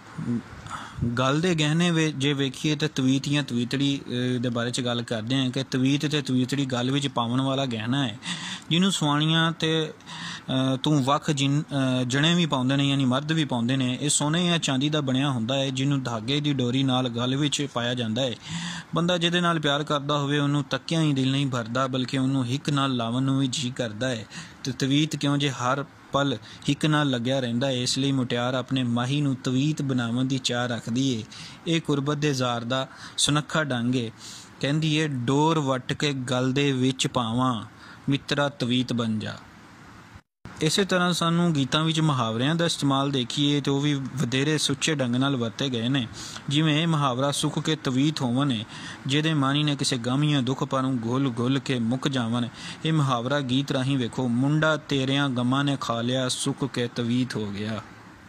ਗੱਲ ਦੇ ਗਹਿਣੇ ਵੇ ਜੇ ਵੇਖੀਏ ਤਾਂ ਤਵੀਤ ਜਾਂ ਤਵੀਤੜੀ ਦੇ ਬਾਰੇ 'ਚ ਗੱਲ ਕਰਦੇ ਹਾਂ ਕਿ ਤਵੀਤ ਅਤੇ ਤਵੀਤੜੀ ਗੱਲ ਵਿੱਚ ਪਾਉਣ ਵਾਲਾ ਗਹਿਣਾ ਹੈ, ਜਿਹਨੂੰ ਸਵਾਣੀਆਂ ਅਤੇ ਤੂੰ ਵੱਖ ਜਿਨ ਜਣੇ ਵੀ ਪਾਉਂਦੇ ਨੇ, ਯਾਨੀ ਮਰਦ ਵੀ ਪਾਉਂਦੇ ਨੇ। ਇਹ ਸੋਨੇ ਜਾਂ ਚਾਂਦੀ ਦਾ ਬਣਿਆ ਹੁੰਦਾ ਹੈ, ਜਿਹਨੂੰ ਧਾਗੇ ਦੀ ਡੋਰੀ ਨਾਲ ਗਲ ਵਿੱਚ ਪਾਇਆ ਜਾਂਦਾ ਹੈ। ਬੰਦਾ ਜਿਹਦੇ ਨਾਲ ਪਿਆਰ ਕਰਦਾ ਹੋਵੇ ਉਹਨੂੰ ਤੱਕਿਆਂ ਹੀ ਦਿਲ ਨਹੀਂ ਭਰਦਾ, ਬਲਕਿ ਉਹਨੂੰ ਹਿੱਕ ਨਾਲ ਲਾਵਣ ਨੂੰ ਵੀ ਜੀਅ ਕਰਦਾ ਹੈ। ਅਤੇ ਤਵੀਤ ਕਿਉਂ ਜੇ ਹਰ ਪਲ ਹਿੱਕ ਨਾਲ ਲੱਗਿਆ ਰਹਿੰਦਾ ਹੈ, ਇਸ ਲਈ ਮੁਟਿਆਰ ਆਪਣੇ ਮਾਹੀ ਨੂੰ ਤਵੀਤ ਬਣਾਉਣ ਦੀ ਚਾਹ ਰੱਖਦੀ ਏ। ਇਹ ਕੁਰਬਤ ਦੇ ਜ਼ਾਰ ਦਾ ਸੁਨੱਖਾ ਢੰਗ ਏ। ਕਹਿੰਦੀ ਏ ਡੋਰ ਵੱਟ ਕੇ ਗਲ ਦੇ ਵਿੱਚ ਪਾਵਾਂ, ਮਿੱਤਰਾ ਤਵੀਤ ਬਣ ਜਾ। ਇਸੇ ਤਰ੍ਹਾਂ ਸਾਨੂੰ ਗੀਤਾਂ ਵਿੱਚ ਮੁਹਾਵਰਿਆਂ ਦਾ ਇਸਤੇਮਾਲ ਦੇਖੀਏ ਤਾਂ ਉਹ ਵੀ ਵਧੇਰੇ ਸੁੱਚੇ ਢੰਗ ਨਾਲ ਵਰਤੇ ਗਏ ਨੇ। ਜਿਵੇਂ ਇਹ ਮੁਹਾਵਰਾ ਸੁੱਕ ਕੇ ਤਵੀਤ ਹੋਵਨ ਹੈ, ਜਿਹਦੇ ਮਾਨੀ ਨੇ ਕਿਸੇ ਗਮ ਜਾਂ ਦੁੱਖ ਪਰੋਂ ਗੁੱਲ ਗੁੱਲ ਕੇ ਮੁੱਕ ਜਾਵਨ। ਇਹ ਮੁਹਾਵਰਾ ਗੀਤ ਰਾਹੀਂ ਵੇਖੋ, ਮੁੰਡਾ ਤੇਰਿਆਂ ਗਮਾਂ ਨੇ ਖਾ ਲਿਆ, ਸੁੱਕ ਕੇ ਤਵੀਤ ਹੋ ਗਿਆ।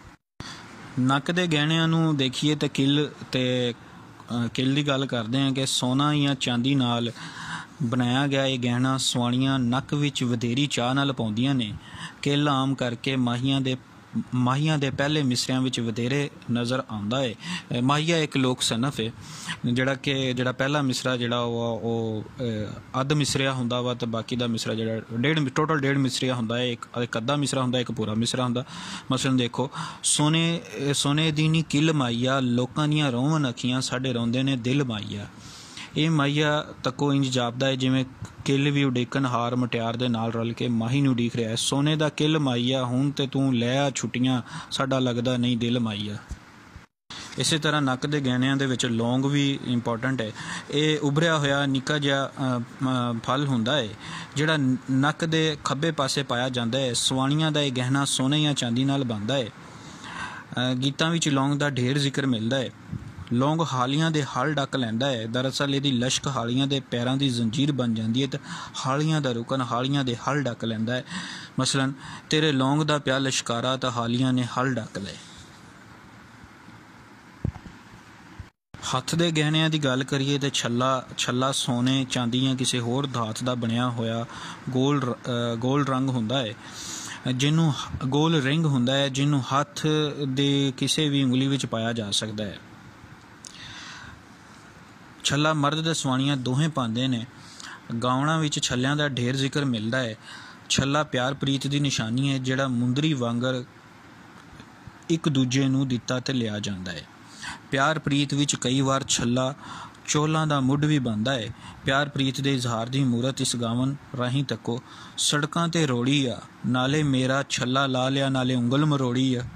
ਨੱਕ ਦੇ ਗਹਿਣਿਆਂ ਨੂੰ ਦੇਖੀਏ ਤਾਂ ਕਿੱਲ ਅਤੇ ਕਿੱਲ ਦੀ ਗੱਲ ਕਰਦੇ ਹਾਂ ਕਿ ਸੋਨਾ ਜਾਂ ਚਾਂਦੀ ਨਾਲ ਬਣਾਇਆ ਗਿਆ ਇਹ ਗਹਿਣਾ ਸਵਾਣੀਆਂ ਨੱਕ ਵਿੱਚ ਵਧੇਰੀ ਚਾਹ ਨਾਲ ਪਾਉਂਦੀਆਂ ਨੇ। ਕਿੱਲ ਆਮ ਕਰਕੇ ਮਾਹੀਆਂ ਦੇ ਮਾਹੀਆਂ ਦੇ ਪਹਿਲੇ ਮਿਸਰਿਆਂ ਵਿੱਚ ਵਧੇਰੇ ਨਜ਼ਰ ਆਉਂਦਾ ਹੈ। ਮਾਹੀਆ ਇੱਕ ਲੋਕ ਸਨਫ ਹੈ, ਜਿਹੜਾ ਕਿ ਜਿਹੜਾ ਪਹਿਲਾ ਮਿਸਰਾ ਜਿਹੜਾ ਉਹ ਉਹ ਅੱਧ ਮਿਸਰਿਆ ਹੁੰਦਾ ਵਾ ਅਤੇ ਬਾਕੀ ਦਾ ਮਿਸਰਾ ਜਿਹੜਾ ਡੇਢ ਟੋਟਲ ਡੇਢ ਮਿਸਰਿਆ ਹੁੰਦਾ ਹੈ। ਇੱਕ ਇੱਕ ਅੱਧਾ ਮਿਸਰਾ ਹੁੰਦਾ, ਇੱਕ ਪੂਰਾ ਮਿਸਰਾ ਹੁੰਦਾ। ਮਸਲਨ ਦੇਖੋ, ਸੋਨੇ ਸੋਨੇ ਦੀ ਨੀ ਕਿੱਲ ਮਾਈਆ, ਲੋਕਾਂ ਦੀਆਂ ਰੋਵਨ ਅੱਖੀਆਂ ਸਾਡੇ ਰੋਂਦੇ ਨੇ ਦਿਲ ਮਾਈਆ। ਇਹ ਮਾਹੀਆ ਤੱਕੋ ਇੰਝ ਜਾਪਦਾ ਹੈ ਜਿਵੇਂ ਕਿੱਲ ਵੀ ਉਡੀਕਣ ਹਾਰ ਮੁਟਿਆਰ ਦੇ ਨਾਲ ਰਲ ਕੇ ਮਾਹੀ ਨੂੰ ਉਡੀਕ ਰਿਹਾ ਹੈ। ਸੋਨੇ ਦਾ ਕਿੱਲ ਮਾਈਆ, ਹੁਣ ਤੇ ਤੂੰ ਲੈ ਆ ਛੁੱਟੀਆਂ, ਸਾਡਾ ਲੱਗਦਾ ਨਹੀਂ ਦਿਲ ਮਾਈਆ। ਇਸੇ ਤਰ੍ਹਾਂ ਨੱਕ ਦੇ ਗਹਿਣਿਆਂ ਦੇ ਵਿੱਚ ਲੌਂਗ ਵੀ ਇੰਪੋਰਟੈਂਟ ਹੈ। ਇਹ ਉਭਰਿਆ ਹੋਇਆ ਨਿੱਕਾ ਜਿਹਾ ਫਲ ਹੁੰਦਾ ਹੈ, ਜਿਹੜਾ ਨੱਕ ਦੇ ਖੱਬੇ ਪਾਸੇ ਪਾਇਆ ਜਾਂਦਾ ਹੈ। ਸਵਾਣੀਆਂ ਦਾ ਇਹ ਗਹਿਣਾ ਸੋਨੇ ਜਾਂ ਚਾਂਦੀ ਨਾਲ ਬਣਦਾ ਹੈ। ਗੀਤਾਂ ਵਿੱਚ ਲੌਂਗ ਦਾ ਢੇਰ ਜ਼ਿਕਰ ਮਿਲਦਾ ਹੈ। ਲੌਂਗ ਹਾਲੀਆਂ ਦੇ ਹਲ ਡੱਕ ਲੈਂਦਾ ਹੈ। ਦਰਅਸਲ ਇਹਦੀ ਲਸ਼ਕ ਹਾਲੀਆਂ ਦੇ ਪੈਰਾਂ ਦੀ ਜ਼ੰਜੀਰ ਬਣ ਜਾਂਦੀ ਹੈ ਅਤੇ ਹਾਲੀਆਂ ਦਾ ਰੁਕਨ ਹਾਲੀਆਂ ਦੇ ਹਲ ਡੱਕ ਲੈਂਦਾ ਹੈ। ਮਸਲਨ ਤੇਰੇ ਲੌਂਗ ਦਾ ਪਿਆ ਲਸ਼ਕਾਰਾ ਤਾਂ ਹਾਲੀਆਂ ਨੇ ਹਲ ਡੱਕ ਲਏ। ਹੱਥ ਦੇ ਗਹਿਣਿਆਂ ਦੀ ਗੱਲ ਕਰੀਏ ਤਾਂ ਛੱਲਾ ਛੱਲਾ ਸੋਨੇ ਚਾਂਦੀ ਜਾਂ ਕਿਸੇ ਹੋਰ ਧਾਤ ਦਾ ਬਣਿਆ ਹੋਇਆ ਗੋਲ ਗੋਲ ਰੰਗ ਹੁੰਦਾ ਹੈ, ਜਿਹਨੂੰ ਗੋਲ ਰਿੰਗ ਹੁੰਦਾ ਹੈ, ਜਿਹਨੂੰ ਹੱਥ ਦੇ ਕਿਸੇ ਵੀ ਉਂਗਲੀ ਵਿੱਚ ਪਾਇਆ ਜਾ ਸਕਦਾ ਹੈ। ਛੱਲਾ ਮਰਦ ਅਤੇ ਸਵਾਣੀਆਂ ਦੋਹੇਂ ਪਾਉਂਦੇ ਨੇ। ਗਾਉਣਾਂ ਵਿੱਚ ਛੱਲਿਆਂ ਦਾ ਢੇਰ ਜ਼ਿਕਰ ਮਿਲਦਾ ਹੈ। ਛੱਲਾ ਪਿਆਰ ਪ੍ਰੀਤ ਦੀ ਨਿਸ਼ਾਨੀ ਹੈ, ਜਿਹੜਾ ਮੁੰਦਰੀ ਵਾਂਗਰ ਇੱਕ ਦੂਜੇ ਨੂੰ ਦਿੱਤਾ ਤੇ ਲਿਆ ਜਾਂਦਾ ਹੈ। ਪਿਆਰ ਪ੍ਰੀਤ ਵਿੱਚ ਕਈ ਵਾਰ ਛੱਲਾ ਚੋਲਾਂ ਦਾ ਮੁੱਢ ਵੀ ਬਣਦਾ ਹੈ। ਪਿਆਰ ਪ੍ਰੀਤ ਦੇ ਇਜ਼ਹਾਰ ਦੀ ਮੂਰਤ ਇਸ ਗਾਵਨ ਰਾਹੀਂ ਤੱਕੋ। ਸੜਕਾਂ ਤੇ ਰੋੜੀ ਆ, ਨਾਲੇ ਮੇਰਾ ਛੱਲਾ ਲਾ ਲਿਆ, ਨਾਲੇ ਉਂਗਲ ਮਰੋੜੀ ਆ।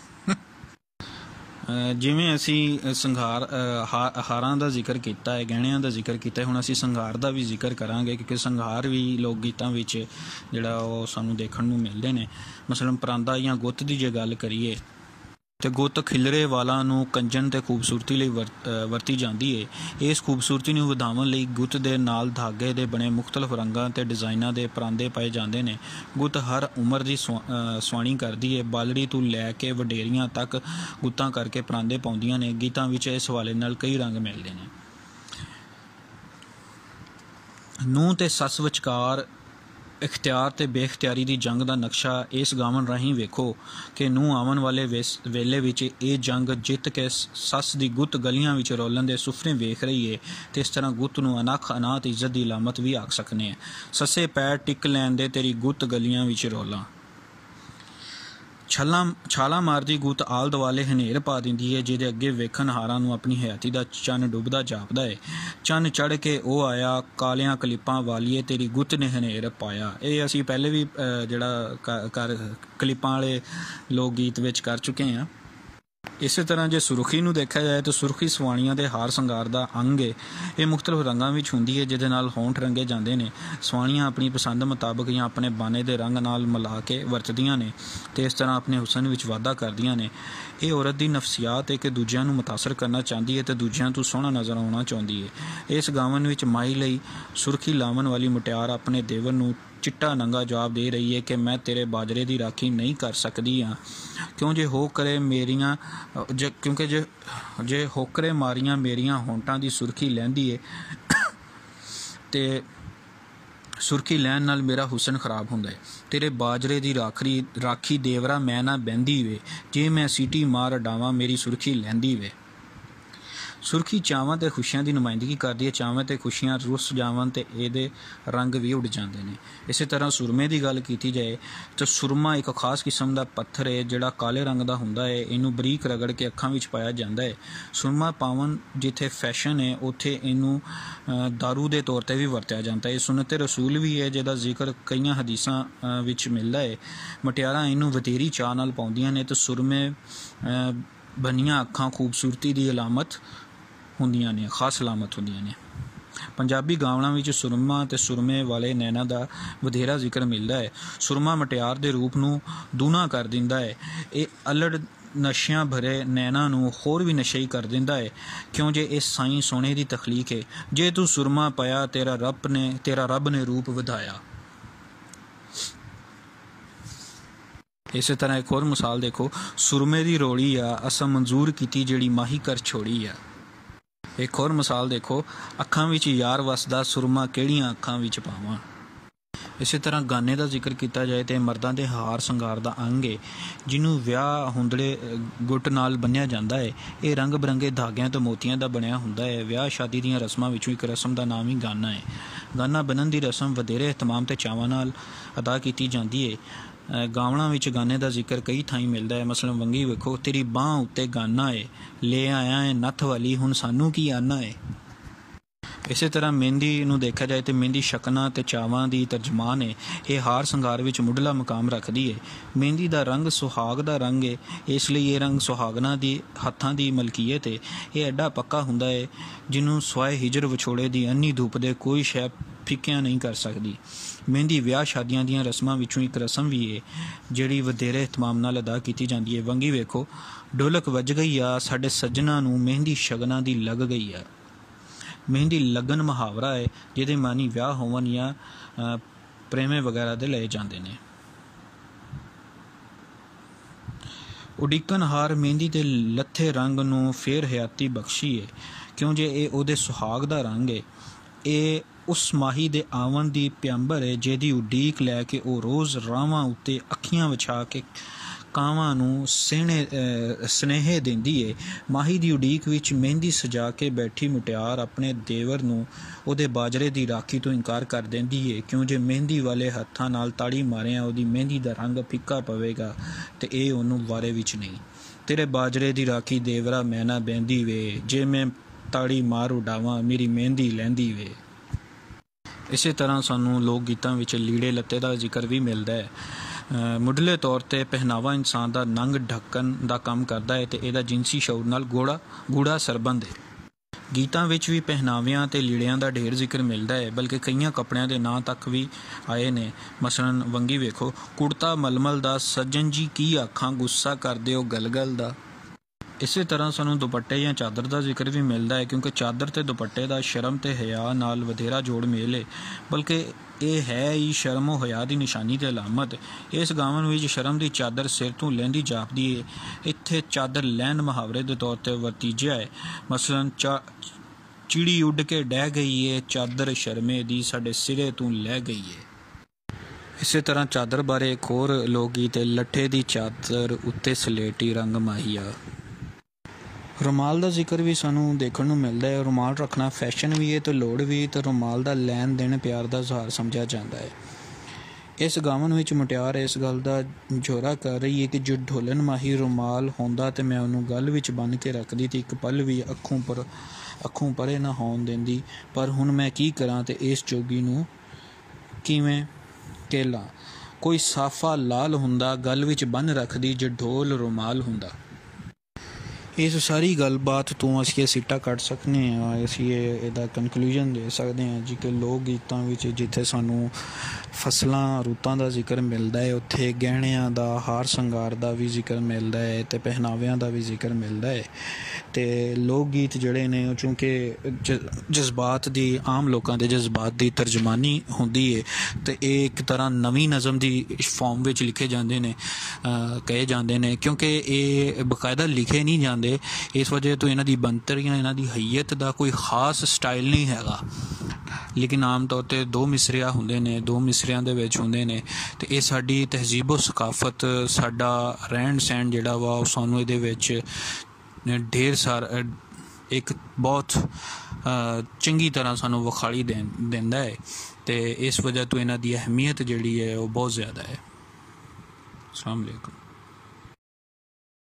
ਜਿਵੇਂ ਅਸੀਂ ਸੰਘਾਰ ਹਾ ਹਾਰਾਂ ਦਾ ਜ਼ਿਕਰ ਕੀਤਾ ਹੈ, ਗਹਿਣਿਆਂ ਦਾ ਜ਼ਿਕਰ ਕੀਤਾ ਹੈ, ਹੁਣ ਅਸੀਂ ਸੰਘਾਰ ਦਾ ਵੀ ਜ਼ਿਕਰ ਕਰਾਂਗੇ, ਕਿਉਂਕਿ ਸੰਘਾਰ ਵੀ ਲੋਕ ਗੀਤਾਂ ਵਿੱਚ ਜਿਹੜਾ ਉਹ ਸਾਨੂੰ ਦੇਖਣ ਨੂੰ ਮਿਲਦੇ ਨੇ। ਮਸਲਨ ਪਰਾਂਦਾ ਜਾਂ ਗੁੱਤ ਦੀ ਜੇ ਗੱਲ ਕਰੀਏ ਤੇ ਗੁੱਤ ਖਿਲਰੇ ਵਾਲਾਂ ਨੂੰ ਕੰਜਣ ਤੇ ਖੂਬਸੂਰਤੀ ਲਈ ਵਰ ਵਰਤੀ ਜਾਂਦੀ ਹੈ। ਇਸ ਖੂਬਸੂਰਤੀ ਨੂੰ ਵਧਾਉਣ ਲਈ ਗੁੱਤ ਦੇ ਨਾਲ ਧਾਗੇ ਦੇ ਬਣੇ ਮੁਖਤਲਿਫ ਰੰਗਾਂ ਤੇ ਡਿਜ਼ਾਈਨਾਂ ਦੇ ਪਰਾਂਦੇ ਪਾਏ ਜਾਂਦੇ ਨੇ। ਗੁੱਤ ਹਰ ਉਮਰ ਦੀ ਸੁਆ ਸੁਆਣੀ ਕਰਦੀ ਹੈ। ਬਾਲੜੀ ਤੋਂ ਲੈ ਕੇ ਵਡੇਰੀਆਂ ਤੱਕ ਗੁੱਤਾਂ ਕਰਕੇ ਪਰਾਂਦੇ ਪਾਉਂਦੀਆਂ ਨੇ। ਗੀਤਾਂ ਵਿੱਚ ਇਸ ਹਵਾਲੇ ਨਾਲ ਕਈ ਰੰਗ ਮਿਲਦੇ ਨੇ। ਨੂੰਹ ਤੇ ਸੱਸ ਵਿਚਕਾਰ ਇਖਤਿਆਰ ਤੇ ਬੇਇਖਤਿਆਰੀ ਦੀ ਜੰਗ ਦਾ ਨਕਸ਼ਾ ਇਸ ਗਾਵਨ ਰਾਹੀਂ ਵੇਖੋ ਕਿ ਨੂੰਹ ਆਉਣ ਵਾਲੇ ਵੇਲੇ ਵਿੱਚ ਇਹ ਜੰਗ ਜਿੱਤ ਕੇ ਸੱਸ ਦੀ ਗੁੱਤ ਗਲੀਆਂ ਵਿੱਚ ਰੋਲਣ ਦੇ ਸੁਫਨੇ ਵੇਖ ਰਹੀ ਹੈ, ਤੇ ਇਸ ਤਰ੍ਹਾਂ ਗੁੱਤ ਨੂੰ ਅਨੱਖ ਅਨਾਤ ਇੱਜ਼ਤ ਦੀ ਅਲਾਮਤ ਵੀ ਆਖ ਸਕਨੇ ਹਾਂ। ਸੱਸੇ ਪੈਰ ਟਿਕ ਲੈਣ ਦੇ ਤੇਰੀ ਗੁੱਤ ਗਲੀਆਂ ਵਿੱਚ ਰੋਲਾਂ। ਛਾਲਾਂ ਛਾਲਾਂ ਮਾਰਦੀ ਗੁੱਤ ਆਲ ਦੁਆਲੇ ਹਨੇਰ ਪਾ ਦਿੰਦੀ ਹੈ, ਜਿਹਦੇ ਅੱਗੇ ਵੇਖਣ ਹਾਰਾਂ ਨੂੰ ਆਪਣੀ ਹਯਾਤੀ ਦਾ ਚੰਨ ਡੁੱਬਦਾ ਜਾਪਦਾ ਹੈ। ਚੰਨ ਚੜ੍ਹ ਕੇ ਉਹ ਆਇਆ, ਕਾਲੀਆਂ ਕਲਿੱਪਾਂ ਵਾਲੀਏ ਤੇਰੀ ਗੁੱਤ ਨੇ ਹਨੇਰ ਪਾਇਆ। ਇਹ ਅਸੀਂ ਪਹਿਲੇ ਵੀ ਜਿਹੜਾ ਕਰ ਕਲਿੱਪਾਂ ਵਾਲੇ ਲੋਕ ਗੀਤ ਵਿੱਚ ਕਰ ਚੁੱਕੇ ਹਾਂ। ਇਸੇ ਤਰ੍ਹਾਂ ਜੇ ਸੁਰਖੀ ਨੂੰ ਦੇਖਿਆ ਜਾਏ ਤਾਂ ਸੁਰਖੀ ਸਵਾਣੀਆਂ ਦੇ ਹਾਰ ਸ਼ਿੰਗਾਰ ਦਾ ਅੰਗ ਹੈ। ਇਹ ਮੁਖਤਲਿਫ ਰੰਗਾਂ ਵਿੱਚ ਹੁੰਦੀ ਹੈ, ਜਿਹਦੇ ਨਾਲ ਹੋਂਠ ਰੰਗੇ ਜਾਂਦੇ ਨੇ। ਸਵਾਣੀਆਂ ਆਪਣੀ ਪਸੰਦ ਮੁਤਾਬਕ ਜਾਂ ਆਪਣੇ ਬਾਣੇ ਦੇ ਰੰਗ ਨਾਲ ਮਿਲਾ ਕੇ ਵਰਤਦੀਆਂ ਨੇ ਅਤੇ ਇਸ ਤਰ੍ਹਾਂ ਆਪਣੇ ਹੁਸਨ ਵਿੱਚ ਵਾਧਾ ਕਰਦੀਆਂ ਨੇ। ਇਹ ਔਰਤ ਦੀ ਨਫਸੀਆਤ ਹੈ ਕਿ ਦੂਜਿਆਂ ਨੂੰ ਮੁਤਾਸਰ ਕਰਨਾ ਚਾਹੁੰਦੀ ਹੈ ਅਤੇ ਦੂਜਿਆਂ ਤੋਂ ਸੋਹਣਾ ਨਜ਼ਰ ਆਉਣਾ ਚਾਹੁੰਦੀ ਹੈ। ਇਸ ਗਾਵਨ ਵਿੱਚ ਮਾਹੀ ਲਈ ਸੁਰਖੀ ਲਾਵਣ ਵਾਲੀ ਮੁਟਿਆਰ ਆਪਣੇ ਦੇਵਰ ਨੂੰ ਚਿੱਟਾ ਨੰਗਾ ਜਵਾਬ ਦੇ ਰਹੀ ਹੈ ਕਿ ਮੈਂ ਤੇਰੇ ਬਾਜਰੇ ਦੀ ਰਾਖੀ ਨਹੀਂ ਕਰ ਸਕਦੀ ਹਾਂ, ਕਿਉਂ ਜੇ ਹੋਕਰੇ ਮੇਰੀਆਂ ਜੇ ਕਿਉਂਕਿ ਜੇ ਜੇ ਹੋਕਰੇ ਮਾਰੀਆਂ ਮੇਰੀਆਂ ਹੋਂਠਾਂ ਦੀ ਸੁਰਖੀ ਲੈਂਦੀ ਹੈ ਅਤੇ ਸੁਰਖੀ ਲੈਣ ਨਾਲ ਮੇਰਾ ਹੁਸਨ ਖਰਾਬ ਹੁੰਦਾ ਹੈ। ਤੇਰੇ ਬਾਜਰੇ ਦੀ ਰਾਖਰੀ ਰਾਖੀ ਦੇਵਰਾ ਮੈਂ ਨਾ ਬਹਿੰਦੀ ਵੇ, ਜੇ ਮੈਂ ਸੀਟੀ ਮਾਰ ਅਡਾਵਾਂ ਮੇਰੀ ਸੁਰਖੀ ਲੈਂਦੀ ਵੇ। ਸੁਰਖੀ ਚਾਵਾਂ ਅਤੇ ਖੁਸ਼ੀਆਂ ਦੀ ਨੁਮਾਇੰਦਗੀ ਕਰਦੀ ਹੈ। ਚਾਵਾਂ ਅਤੇ ਖੁਸ਼ੀਆਂ ਰੁੱਸ ਜਾਵਣ ਅਤੇ ਇਹਦੇ ਰੰਗ ਵੀ ਉੱਡ ਜਾਂਦੇ ਨੇ। ਇਸੇ ਤਰ੍ਹਾਂ ਸੁਰਮੇ ਦੀ ਗੱਲ ਕੀਤੀ ਜਾਏ ਤਾਂ ਸੁਰਮਾ ਇੱਕ ਖਾਸ ਕਿਸਮ ਦਾ ਪੱਥਰ ਹੈ ਜਿਹੜਾ ਕਾਲੇ ਰੰਗ ਦਾ ਹੁੰਦਾ ਹੈ। ਇਹਨੂੰ ਬਰੀਕ ਰਗੜ ਕੇ ਅੱਖਾਂ ਵਿੱਚ ਪਾਇਆ ਜਾਂਦਾ ਹੈ। ਸੁਰਮਾ ਪਾਵਨ ਜਿੱਥੇ ਫੈਸ਼ਨ ਹੈ ਉੱਥੇ ਇਹਨੂੰ ਦਾਰੂ ਦੇ ਤੌਰ 'ਤੇ ਵੀ ਵਰਤਿਆ ਜਾਂਦਾ ਹੈ। ਸੁਨਨਤ ਰਸੂਲ ਵੀ ਹੈ ਜਿਹਦਾ ਜ਼ਿਕਰ ਕਈਆਂ ਹਦੀਸਾਂ ਵਿੱਚ ਮਿਲਦਾ ਹੈ। ਮੁਟਿਆਰਾਂ ਇਹਨੂੰ ਵਧੇਰੀ ਚਾਅ ਨਾਲ ਪਾਉਂਦੀਆਂ ਨੇ ਅਤੇ ਸੁਰਮੇ ਬਣੀਆਂ ਅੱਖਾਂ ਖੂਬਸੂਰਤੀ ਦੀ ਅਲਾਮਤ ਹੁੰਦੀਆਂ ਨੇ, ਖਾਸ ਅਲਾਮਤ ਹੁੰਦੀਆਂ ਨੇ। ਪੰਜਾਬੀ ਗਾਵਨਾਂ ਵਿੱਚ ਸੁਰਮਾ ਅਤੇ ਸੁਰਮੇ ਵਾਲੇ ਨੈਣਾ ਦਾ ਵਧੇਰਾ ਜ਼ਿਕਰ ਮਿਲਦਾ ਹੈ। ਸੁਰਮਾ ਮੁਟਿਆਰ ਦੇ ਰੂਪ ਨੂੰ ਦੂਣਾ ਕਰ ਦਿੰਦਾ ਹੈ। ਇਹ ਅਲੜ ਨਸ਼ਿਆਂ ਭਰੇ ਨੈਣਾ ਨੂੰ ਹੋਰ ਵੀ ਨਸ਼ਈ ਕਰ ਦਿੰਦਾ ਹੈ, ਕਿਉਂ ਜੇ ਇਹ ਸਾਈਂ ਸੋਹਣੇ ਦੀ ਤਖਲੀਕ ਹੈ। ਜੇ ਤੂੰ ਸੁਰਮਾ ਪਾਇਆ ਤੇਰਾ ਰੱਬ ਨੇ ਤੇਰਾ ਰੱਬ ਨੇ ਰੂਪ ਵਧਾਇਆ। ਇਸੇ ਤਰ੍ਹਾਂ ਇੱਕ ਹੋਰ ਮਿਸਾਲ ਦੇਖੋ, ਸੁਰਮੇ ਦੀ ਰੋੜੀ ਆ ਅਸਾਂ ਮਨਜ਼ੂਰ ਕੀਤੀ ਜਿਹੜੀ ਮਾਹੀ ਕਰ ਛੋੜੀ ਆ। ਇੱਕ ਹੋਰ ਮਿਸਾਲ ਦੇਖੋ, ਅੱਖਾਂ ਵਿੱਚ ਯਾਰ ਵਸਦਾ ਸੁਰਮਾ ਕਿਹੜੀਆਂ ਅੱਖਾਂ ਵਿੱਚ ਪਾਵਾਂ। ਇਸੇ ਤਰ੍ਹਾਂ ਗਾਨੇ ਦਾ ਜ਼ਿਕਰ ਕੀਤਾ ਜਾਏ ਤਾਂ ਮਰਦਾਂ ਦੇ ਹਾਰ ਸ਼ਿੰਗਾਰ ਦਾ ਅੰਗ ਹੈ, ਜਿਹਨੂੰ ਵਿਆਹ ਹੁੰਦੜੇ ਗੁੱਟ ਨਾਲ ਬੰਨ੍ਹਿਆ ਜਾਂਦਾ ਹੈ। ਇਹ ਰੰਗ ਬਿਰੰਗੇ ਧਾਗਿਆਂ ਅਤੇ ਮੋਤੀਆਂ ਦਾ ਬਣਿਆ ਹੁੰਦਾ ਹੈ। ਵਿਆਹ ਸ਼ਾਦੀ ਦੀਆਂ ਰਸਮਾਂ ਵਿੱਚੋਂ ਇੱਕ ਰਸਮ ਦਾ ਨਾਮ ਹੀ ਗਾਨਾ ਹੈ। ਗਾਨਾ ਬੰਨ੍ਹਣ ਦੀ ਰਸਮ ਵਧੇਰੇ ihtimam ਅਤੇ ਚਾਵਾਂ ਨਾਲ ਅਦਾ ਕੀਤੀ ਜਾਂਦੀ ਹੈ। ਗਾਵਣਾ ਵਿੱਚ ਗਾਨੇ ਦਾ ਜ਼ਿਕਰ ਕਈ ਥਾਈਂ ਮਿਲਦਾ ਹੈ। ਮਸਲਨ ਵੰਗੀ ਵੇਖੋ, ਤੇਰੀ ਬਾਂਹ ਉੱਤੇ ਗਾਨਾ ਏ, ਲੈ ਆਇਆ ਹੈ ਨੱਥ ਵਾਲੀ, ਹੁਣ ਸਾਨੂੰ ਕੀ ਆਨਾ ਏ। ਇਸੇ ਤਰ੍ਹਾਂ ਮਹਿੰਦੀ ਨੂੰ ਦੇਖਿਆ ਜਾਏ ਤਾਂ ਮਹਿੰਦੀ ਸ਼ਕਨਾਂ ਅਤੇ ਚਾਵਾਂ ਦੀ ਤਰਜਮਾਨ ਹੈ। ਇਹ ਹਾਰ ਸ਼ਿੰਗਾਰ ਵਿੱਚ ਮੁੱਢਲਾ ਮੁਕਾਮ ਰੱਖਦੀ ਹੈ। ਮਹਿੰਦੀ ਦਾ ਰੰਗ ਸੁਹਾਗ ਦਾ ਰੰਗ ਹੈ, ਇਸ ਲਈ ਇਹ ਰੰਗ ਸੁਹਾਗਣਾ ਦੀ ਹੱਥਾਂ ਦੀ ਮਲਕੀਅਤ ਹੈ। ਇਹ ਐਡਾ ਪੱਕਾ ਹੁੰਦਾ ਹੈ ਜਿਹਨੂੰ ਸਵਾਏ ਹਿਜਰ ਵਿਛੋੜੇ ਦੀ ਅੰਨੀ ਧੁੱਪ ਦੇ ਕੋਈ ਸ਼ੈ ਫਿੱਕਿਆਂ ਨਹੀਂ ਕਰ ਸਕਦੀ। ਮਹਿੰਦੀ ਵਿਆਹ ਸ਼ਾਦੀਆਂ ਦੀਆਂ ਰਸਮਾਂ ਵਿੱਚੋਂ ਇੱਕ ਰਸਮ ਵੀ ਹੈ ਜਿਹੜੀ ਵਧੇਰੇ ihtimam ਨਾਲ ਅਦਾ ਕੀਤੀ ਜਾਂਦੀ ਹੈ। ਵੰਗੀ ਵੇਖੋ, ਢੋਲਕ ਵੱਜ ਗਈ ਆ ਸਾਡੇ ਸੱਜਣਾ ਨੂੰ ਮਹਿੰਦੀ ਸ਼ਗਨਾਂ ਦੀ ਲੱਗ ਗਈ ਆ। ਮਹਿੰਦੀ ਲੱਗਣ ਮੁਹਾਵਰਾ ਹੈ ਜਿਹਦੇ ਮਾਨੀ ਵਿਆਹ ਹੋਵਣ ਜਾਂ ਪ੍ਰੇਮੇ ਵਗੈਰਾ ਦੇ ਲਏ ਜਾਂਦੇ ਨੇ। ਉਡੀਕਣ ਹਾਰ ਮਹਿੰਦੀ ਦੇ ਲੱਥੇ ਰੰਗ ਨੂੰ ਫੇਰ ਹਯਾਤੀ ਬਖਸ਼ੀ ਹੈ, ਕਿਉਂ ਜੇ ਇਹ ਉਹਦੇ ਸੁਹਾਗ ਦਾ ਰੰਗ ਹੈ। ਇਹ ਉਸ ਮਾਹੀ ਦੇ ਆਵਣ ਦੀ ਪਿਆੰਬਰ ਹੈ ਜਿਹਦੀ ਉਡੀਕ ਲੈ ਕੇ ਉਹ ਰੋਜ਼ ਰਾਵਾਂ ਉੱਤੇ ਅੱਖੀਆਂ ਵਿਛਾ ਕੇ ਕਾਵਾਂ ਨੂੰ ਸਹਿਣੇ ਸੁਨੇਹੇ ਦਿੰਦੀ ਏ। ਮਾਹੀ ਦੀ ਉਡੀਕ ਵਿੱਚ ਮਹਿੰਦੀ ਸਜਾ ਕੇ ਬੈਠੀ ਮੁਟਿਆਰ ਆਪਣੇ ਦੇਵਰ ਨੂੰ ਉਹਦੇ ਬਾਜਰੇ ਦੀ ਰਾਖੀ ਤੋਂ ਇਨਕਾਰ ਕਰ ਦਿੰਦੀ ਏ, ਕਿਉਂ ਜੇ ਮਹਿੰਦੀ ਵਾਲੇ ਹੱਥਾਂ ਨਾਲ ਤਾੜੀ ਮਾਰਿਆ ਉਹਦੀ ਮਹਿੰਦੀ ਦਾ ਰੰਗ ਫਿੱਕਾ ਪਵੇਗਾ ਤੇ ਇਹ ਉਹਨੂੰ ਵਾਰੇ ਵਿੱਚ ਨਹੀਂ। ਤੇਰੇ ਬਾਜਰੇ ਦੀ ਰਾਖੀ ਦੇਵਰਾ ਮੈਂ ਨਾ ਬਹਿੰਦੀ ਵੇ, ਜੇ ਮੈਂ ਤਾੜੀ ਮਾਰ ਉਡਾਵਾਂ ਮੇਰੀ ਮਹਿੰਦੀ ਲਹਿੰਦੀ ਵੇ। ਇਸੇ ਤਰ੍ਹਾਂ ਸਾਨੂੰ ਲੋਕ ਗੀਤਾਂ ਵਿੱਚ ਲੀੜੇ ਲੱਤੇ ਦਾ ਜ਼ਿਕਰ ਵੀ ਮਿਲਦਾ ਹੈ। ਮੁੱਢਲੇ ਤੌਰ 'ਤੇ ਪਹਿਨਾਵਾ ਇਨਸਾਨ ਦਾ ਨੰਗ ਢੱਕਣ ਦਾ ਕੰਮ ਕਰਦਾ ਹੈ ਅਤੇ ਇਹਦਾ ਜਿਨਸੀ ਸ਼ਊਰ ਨਾਲ ਗੋੜਾ ਗੂੜਾ ਸਰਬੰਧ ਹੈ। ਗੀਤਾਂ ਵਿੱਚ ਵੀ ਪਹਿਨਾਵਿਆਂ ਅਤੇ ਲੀੜਿਆਂ ਦਾ ਢੇਰ ਜ਼ਿਕਰ ਮਿਲਦਾ ਹੈ, ਬਲਕਿ ਕਈਆਂ ਕੱਪੜਿਆਂ ਦੇ ਨਾਂ ਤੱਕ ਵੀ ਆਏ ਨੇ। ਮਸਲਨ ਵੰਗੀ ਵੇਖੋ, ਕੁੜਤਾ ਮਲਮਲ ਦਾ ਸੱਜਣ ਜੀ ਕੀ ਆਖਾਂ, ਗੁੱਸਾ ਕਰਦੇ ਹੋ ਗਲਗਲ ਦਾ। ਇਸੇ ਤਰ੍ਹਾਂ ਸਾਨੂੰ ਦੁਪੱਟੇ ਜਾਂ ਚਾਦਰ ਦਾ ਜ਼ਿਕਰ ਵੀ ਮਿਲਦਾ ਹੈ, ਕਿਉਂਕਿ ਚਾਦਰ ਅਤੇ ਦੁਪੱਟੇ ਦਾ ਸ਼ਰਮ ਅਤੇ ਹਯਾ ਨਾਲ ਵਧੇਰਾ ਜੋੜ ਮੇਲ ਹੈ, ਬਲਕਿ ਇਹ ਹੈ ਹੀ ਸ਼ਰਮ ਉਹ ਹਯਾ ਦੀ ਨਿਸ਼ਾਨੀ ਅਤੇ ਅਲਾਮਤ। ਇਸ ਗਾਵਨ ਵਿੱਚ ਸ਼ਰਮ ਦੀ ਚਾਦਰ ਸਿਰ ਤੋਂ ਲਹਿੰਦੀ ਜਾਪਦੀ ਹੈ। ਇੱਥੇ ਚਾਦਰ ਲੈਣ ਮੁਹਾਵਰੇ ਦੇ ਤੌਰ 'ਤੇ ਵਰਤੀਜਿਆ ਹੈ। ਮਸਲਨ ਚਾ ਚਿੜੀ ਉੱਡ ਕੇ ਡਹਿ ਗਈ ਏ, ਚਾਦਰ ਸ਼ਰਮੇ ਦੀ ਸਾਡੇ ਸਿਰੇ ਤੋਂ ਲੈ ਗਈ ਏ। ਇਸੇ ਤਰ੍ਹਾਂ ਚਾਦਰ ਬਾਰੇ ਇੱਕ ਹੋਰ ਲੋਕ ਗੀਤ ਹੈ, ਲੱਠੇ ਦੀ ਚਾਦਰ ਉੱਤੇ ਸਲੇਟੀ ਰੰਗ ਮਾਹੀਆ। ਰੁਮਾਲ ਦਾ ਜ਼ਿਕਰ ਵੀ ਸਾਨੂੰ ਦੇਖਣ ਨੂੰ ਮਿਲਦਾ ਹੈ। ਰੁਮਾਲ ਰੱਖਣਾ ਫੈਸ਼ਨ ਵੀ ਹੈ ਅਤੇ ਲੋੜ ਵੀ, ਅਤੇ ਰੁਮਾਲ ਦਾ ਲੈਣ ਦੇਣ ਪਿਆਰ ਦਾ ਇਜ਼ਹਾਰ ਸਮਝਿਆ ਜਾਂਦਾ ਹੈ। ਇਸ ਗਾਵਨ ਵਿੱਚ ਮੁਟਿਆਰ ਇਸ ਗੱਲ ਦਾ ਜੋਰਾ ਕਰ ਰਹੀ ਹੈ ਕਿ ਜੇ ਢੋਲਣ ਮਾਹੀ ਰੁਮਾਲ ਹੁੰਦਾ ਅਤੇ ਮੈਂ ਉਹਨੂੰ ਗਲ ਵਿੱਚ ਬੰਨ੍ਹ ਕੇ ਰੱਖਦੀ ਅਤੇ ਇੱਕ ਪਲ ਵੀ ਅੱਖੋਂ ਪਰ ਅੱਖੋਂ ਪਰੇ ਨਾ ਹੋਣ ਦਿੰਦੀ, ਪਰ ਹੁਣ ਮੈਂ ਕੀ ਕਰਾਂ ਅਤੇ ਇਸ ਜੋਗੀ ਨੂੰ ਕਿਵੇਂ ਕੇਲਾਂ। ਕੋਈ ਸਾਫਾ ਲਾਲ ਹੁੰਦਾ ਗਲ ਵਿੱਚ ਬੰਨ੍ਹ ਰੱਖਦੀ, ਜੇ ਢੋਲ ਰੁਮਾਲ ਹੁੰਦਾ। ਇਸ ਸਾਰੀ ਗੱਲਬਾਤ ਤੋਂ ਅਸੀਂ ਇਹ ਸਿੱਟਾ ਕੱਢ ਸਕਦੇ ਹਾਂ, ਅਸੀਂ ਇਹ ਇਹਦਾ ਕਨਕਲੂਜਨ ਦੇ ਸਕਦੇ ਹਾਂ ਜੀ ਕਿ ਲੋਕ ਗੀਤਾਂ ਵਿੱਚ ਜਿੱਥੇ ਸਾਨੂੰ ਫਸਲਾਂ ਰੁੱਤਾਂ ਦਾ ਜ਼ਿਕਰ ਮਿਲਦਾ ਹੈ, ਉੱਥੇ ਗਹਿਣਿਆਂ ਦਾ ਹਾਰ ਸ਼ਿੰਗਾਰ ਦਾ ਵੀ ਜ਼ਿਕਰ ਮਿਲਦਾ ਹੈ ਅਤੇ ਪਹਿਨਾਵਿਆਂ ਦਾ ਵੀ ਜ਼ਿਕਰ ਮਿਲਦਾ ਹੈ। ਅਤੇ ਲੋਕ ਗੀਤ ਜਿਹੜੇ ਨੇ ਉਹ ਚੂੰਕਿ ਜ ਜਜ਼ਬਾਤ ਦੀ ਆਮ ਲੋਕਾਂ ਦੇ ਜਜ਼ਬਾਤ ਦੀ ਤਰਜਮਾਨੀ ਹੁੰਦੀ ਹੈ ਅਤੇ ਇਹ ਇੱਕ ਤਰ੍ਹਾਂ ਨਵੀਂ ਨਜ਼ਮ ਦੀ ਫੋਰਮ ਵਿੱਚ ਲਿਖੇ ਜਾਂਦੇ ਨੇ ਕਹੇ ਜਾਂਦੇ ਨੇ, ਕਿਉਂਕਿ ਇਹ ਬਾਕਾਇਦਾ ਲਿਖੇ ਨਹੀਂ ਜਾਂਦੇ। ਇਸ ਵਜ੍ਹਾ ਤੋਂ ਇਹਨਾਂ ਦੀ ਬਣਤਰ ਜਾਂ ਇਹਨਾਂ ਦੀ ਹਈਅਤ ਦਾ ਕੋਈ ਖ਼ਾਸ ਸਟਾਈਲ ਨਹੀਂ ਹੈਗਾ, ਲੇਕਿਨ ਆਮ ਤੌਰ 'ਤੇ ਦੋ ਮਿਸਰਿਆ ਹੁੰਦੇ ਨੇ, ਦੋ ਮਿਸਰਿਆਂ ਦੇ ਵਿੱਚ ਹੁੰਦੇ ਨੇ ਅਤੇ ਇਹ ਸਾਡੀ ਤਹਿਜ਼ੀਬ ਸਕਾਫਤ, ਸਾਡਾ ਰਹਿਣ ਸਹਿਣ ਜਿਹੜਾ ਵਾ ਉਹ ਸਾਨੂੰ ਇਹਦੇ ਵਿੱਚ ਢੇਰ ਸਾਰਾ ਇੱਕ ਬਹੁਤ ਚੰਗੀ ਤਰ੍ਹਾਂ ਸਾਨੂੰ ਵਿਖਾਲੀ ਦੇ ਦਿੰਦਾ ਹੈ ਅਤੇ ਇਸ ਵਜ੍ਹਾ ਤੋਂ ਇਹਨਾਂ ਦੀ ਅਹਿਮੀਅਤ ਜਿਹੜੀ ਹੈ ਉਹ ਬਹੁਤ ਜ਼ਿਆਦਾ ਹੈ। ਅਸਲਾਮ ਅਲੈਕੁਮ।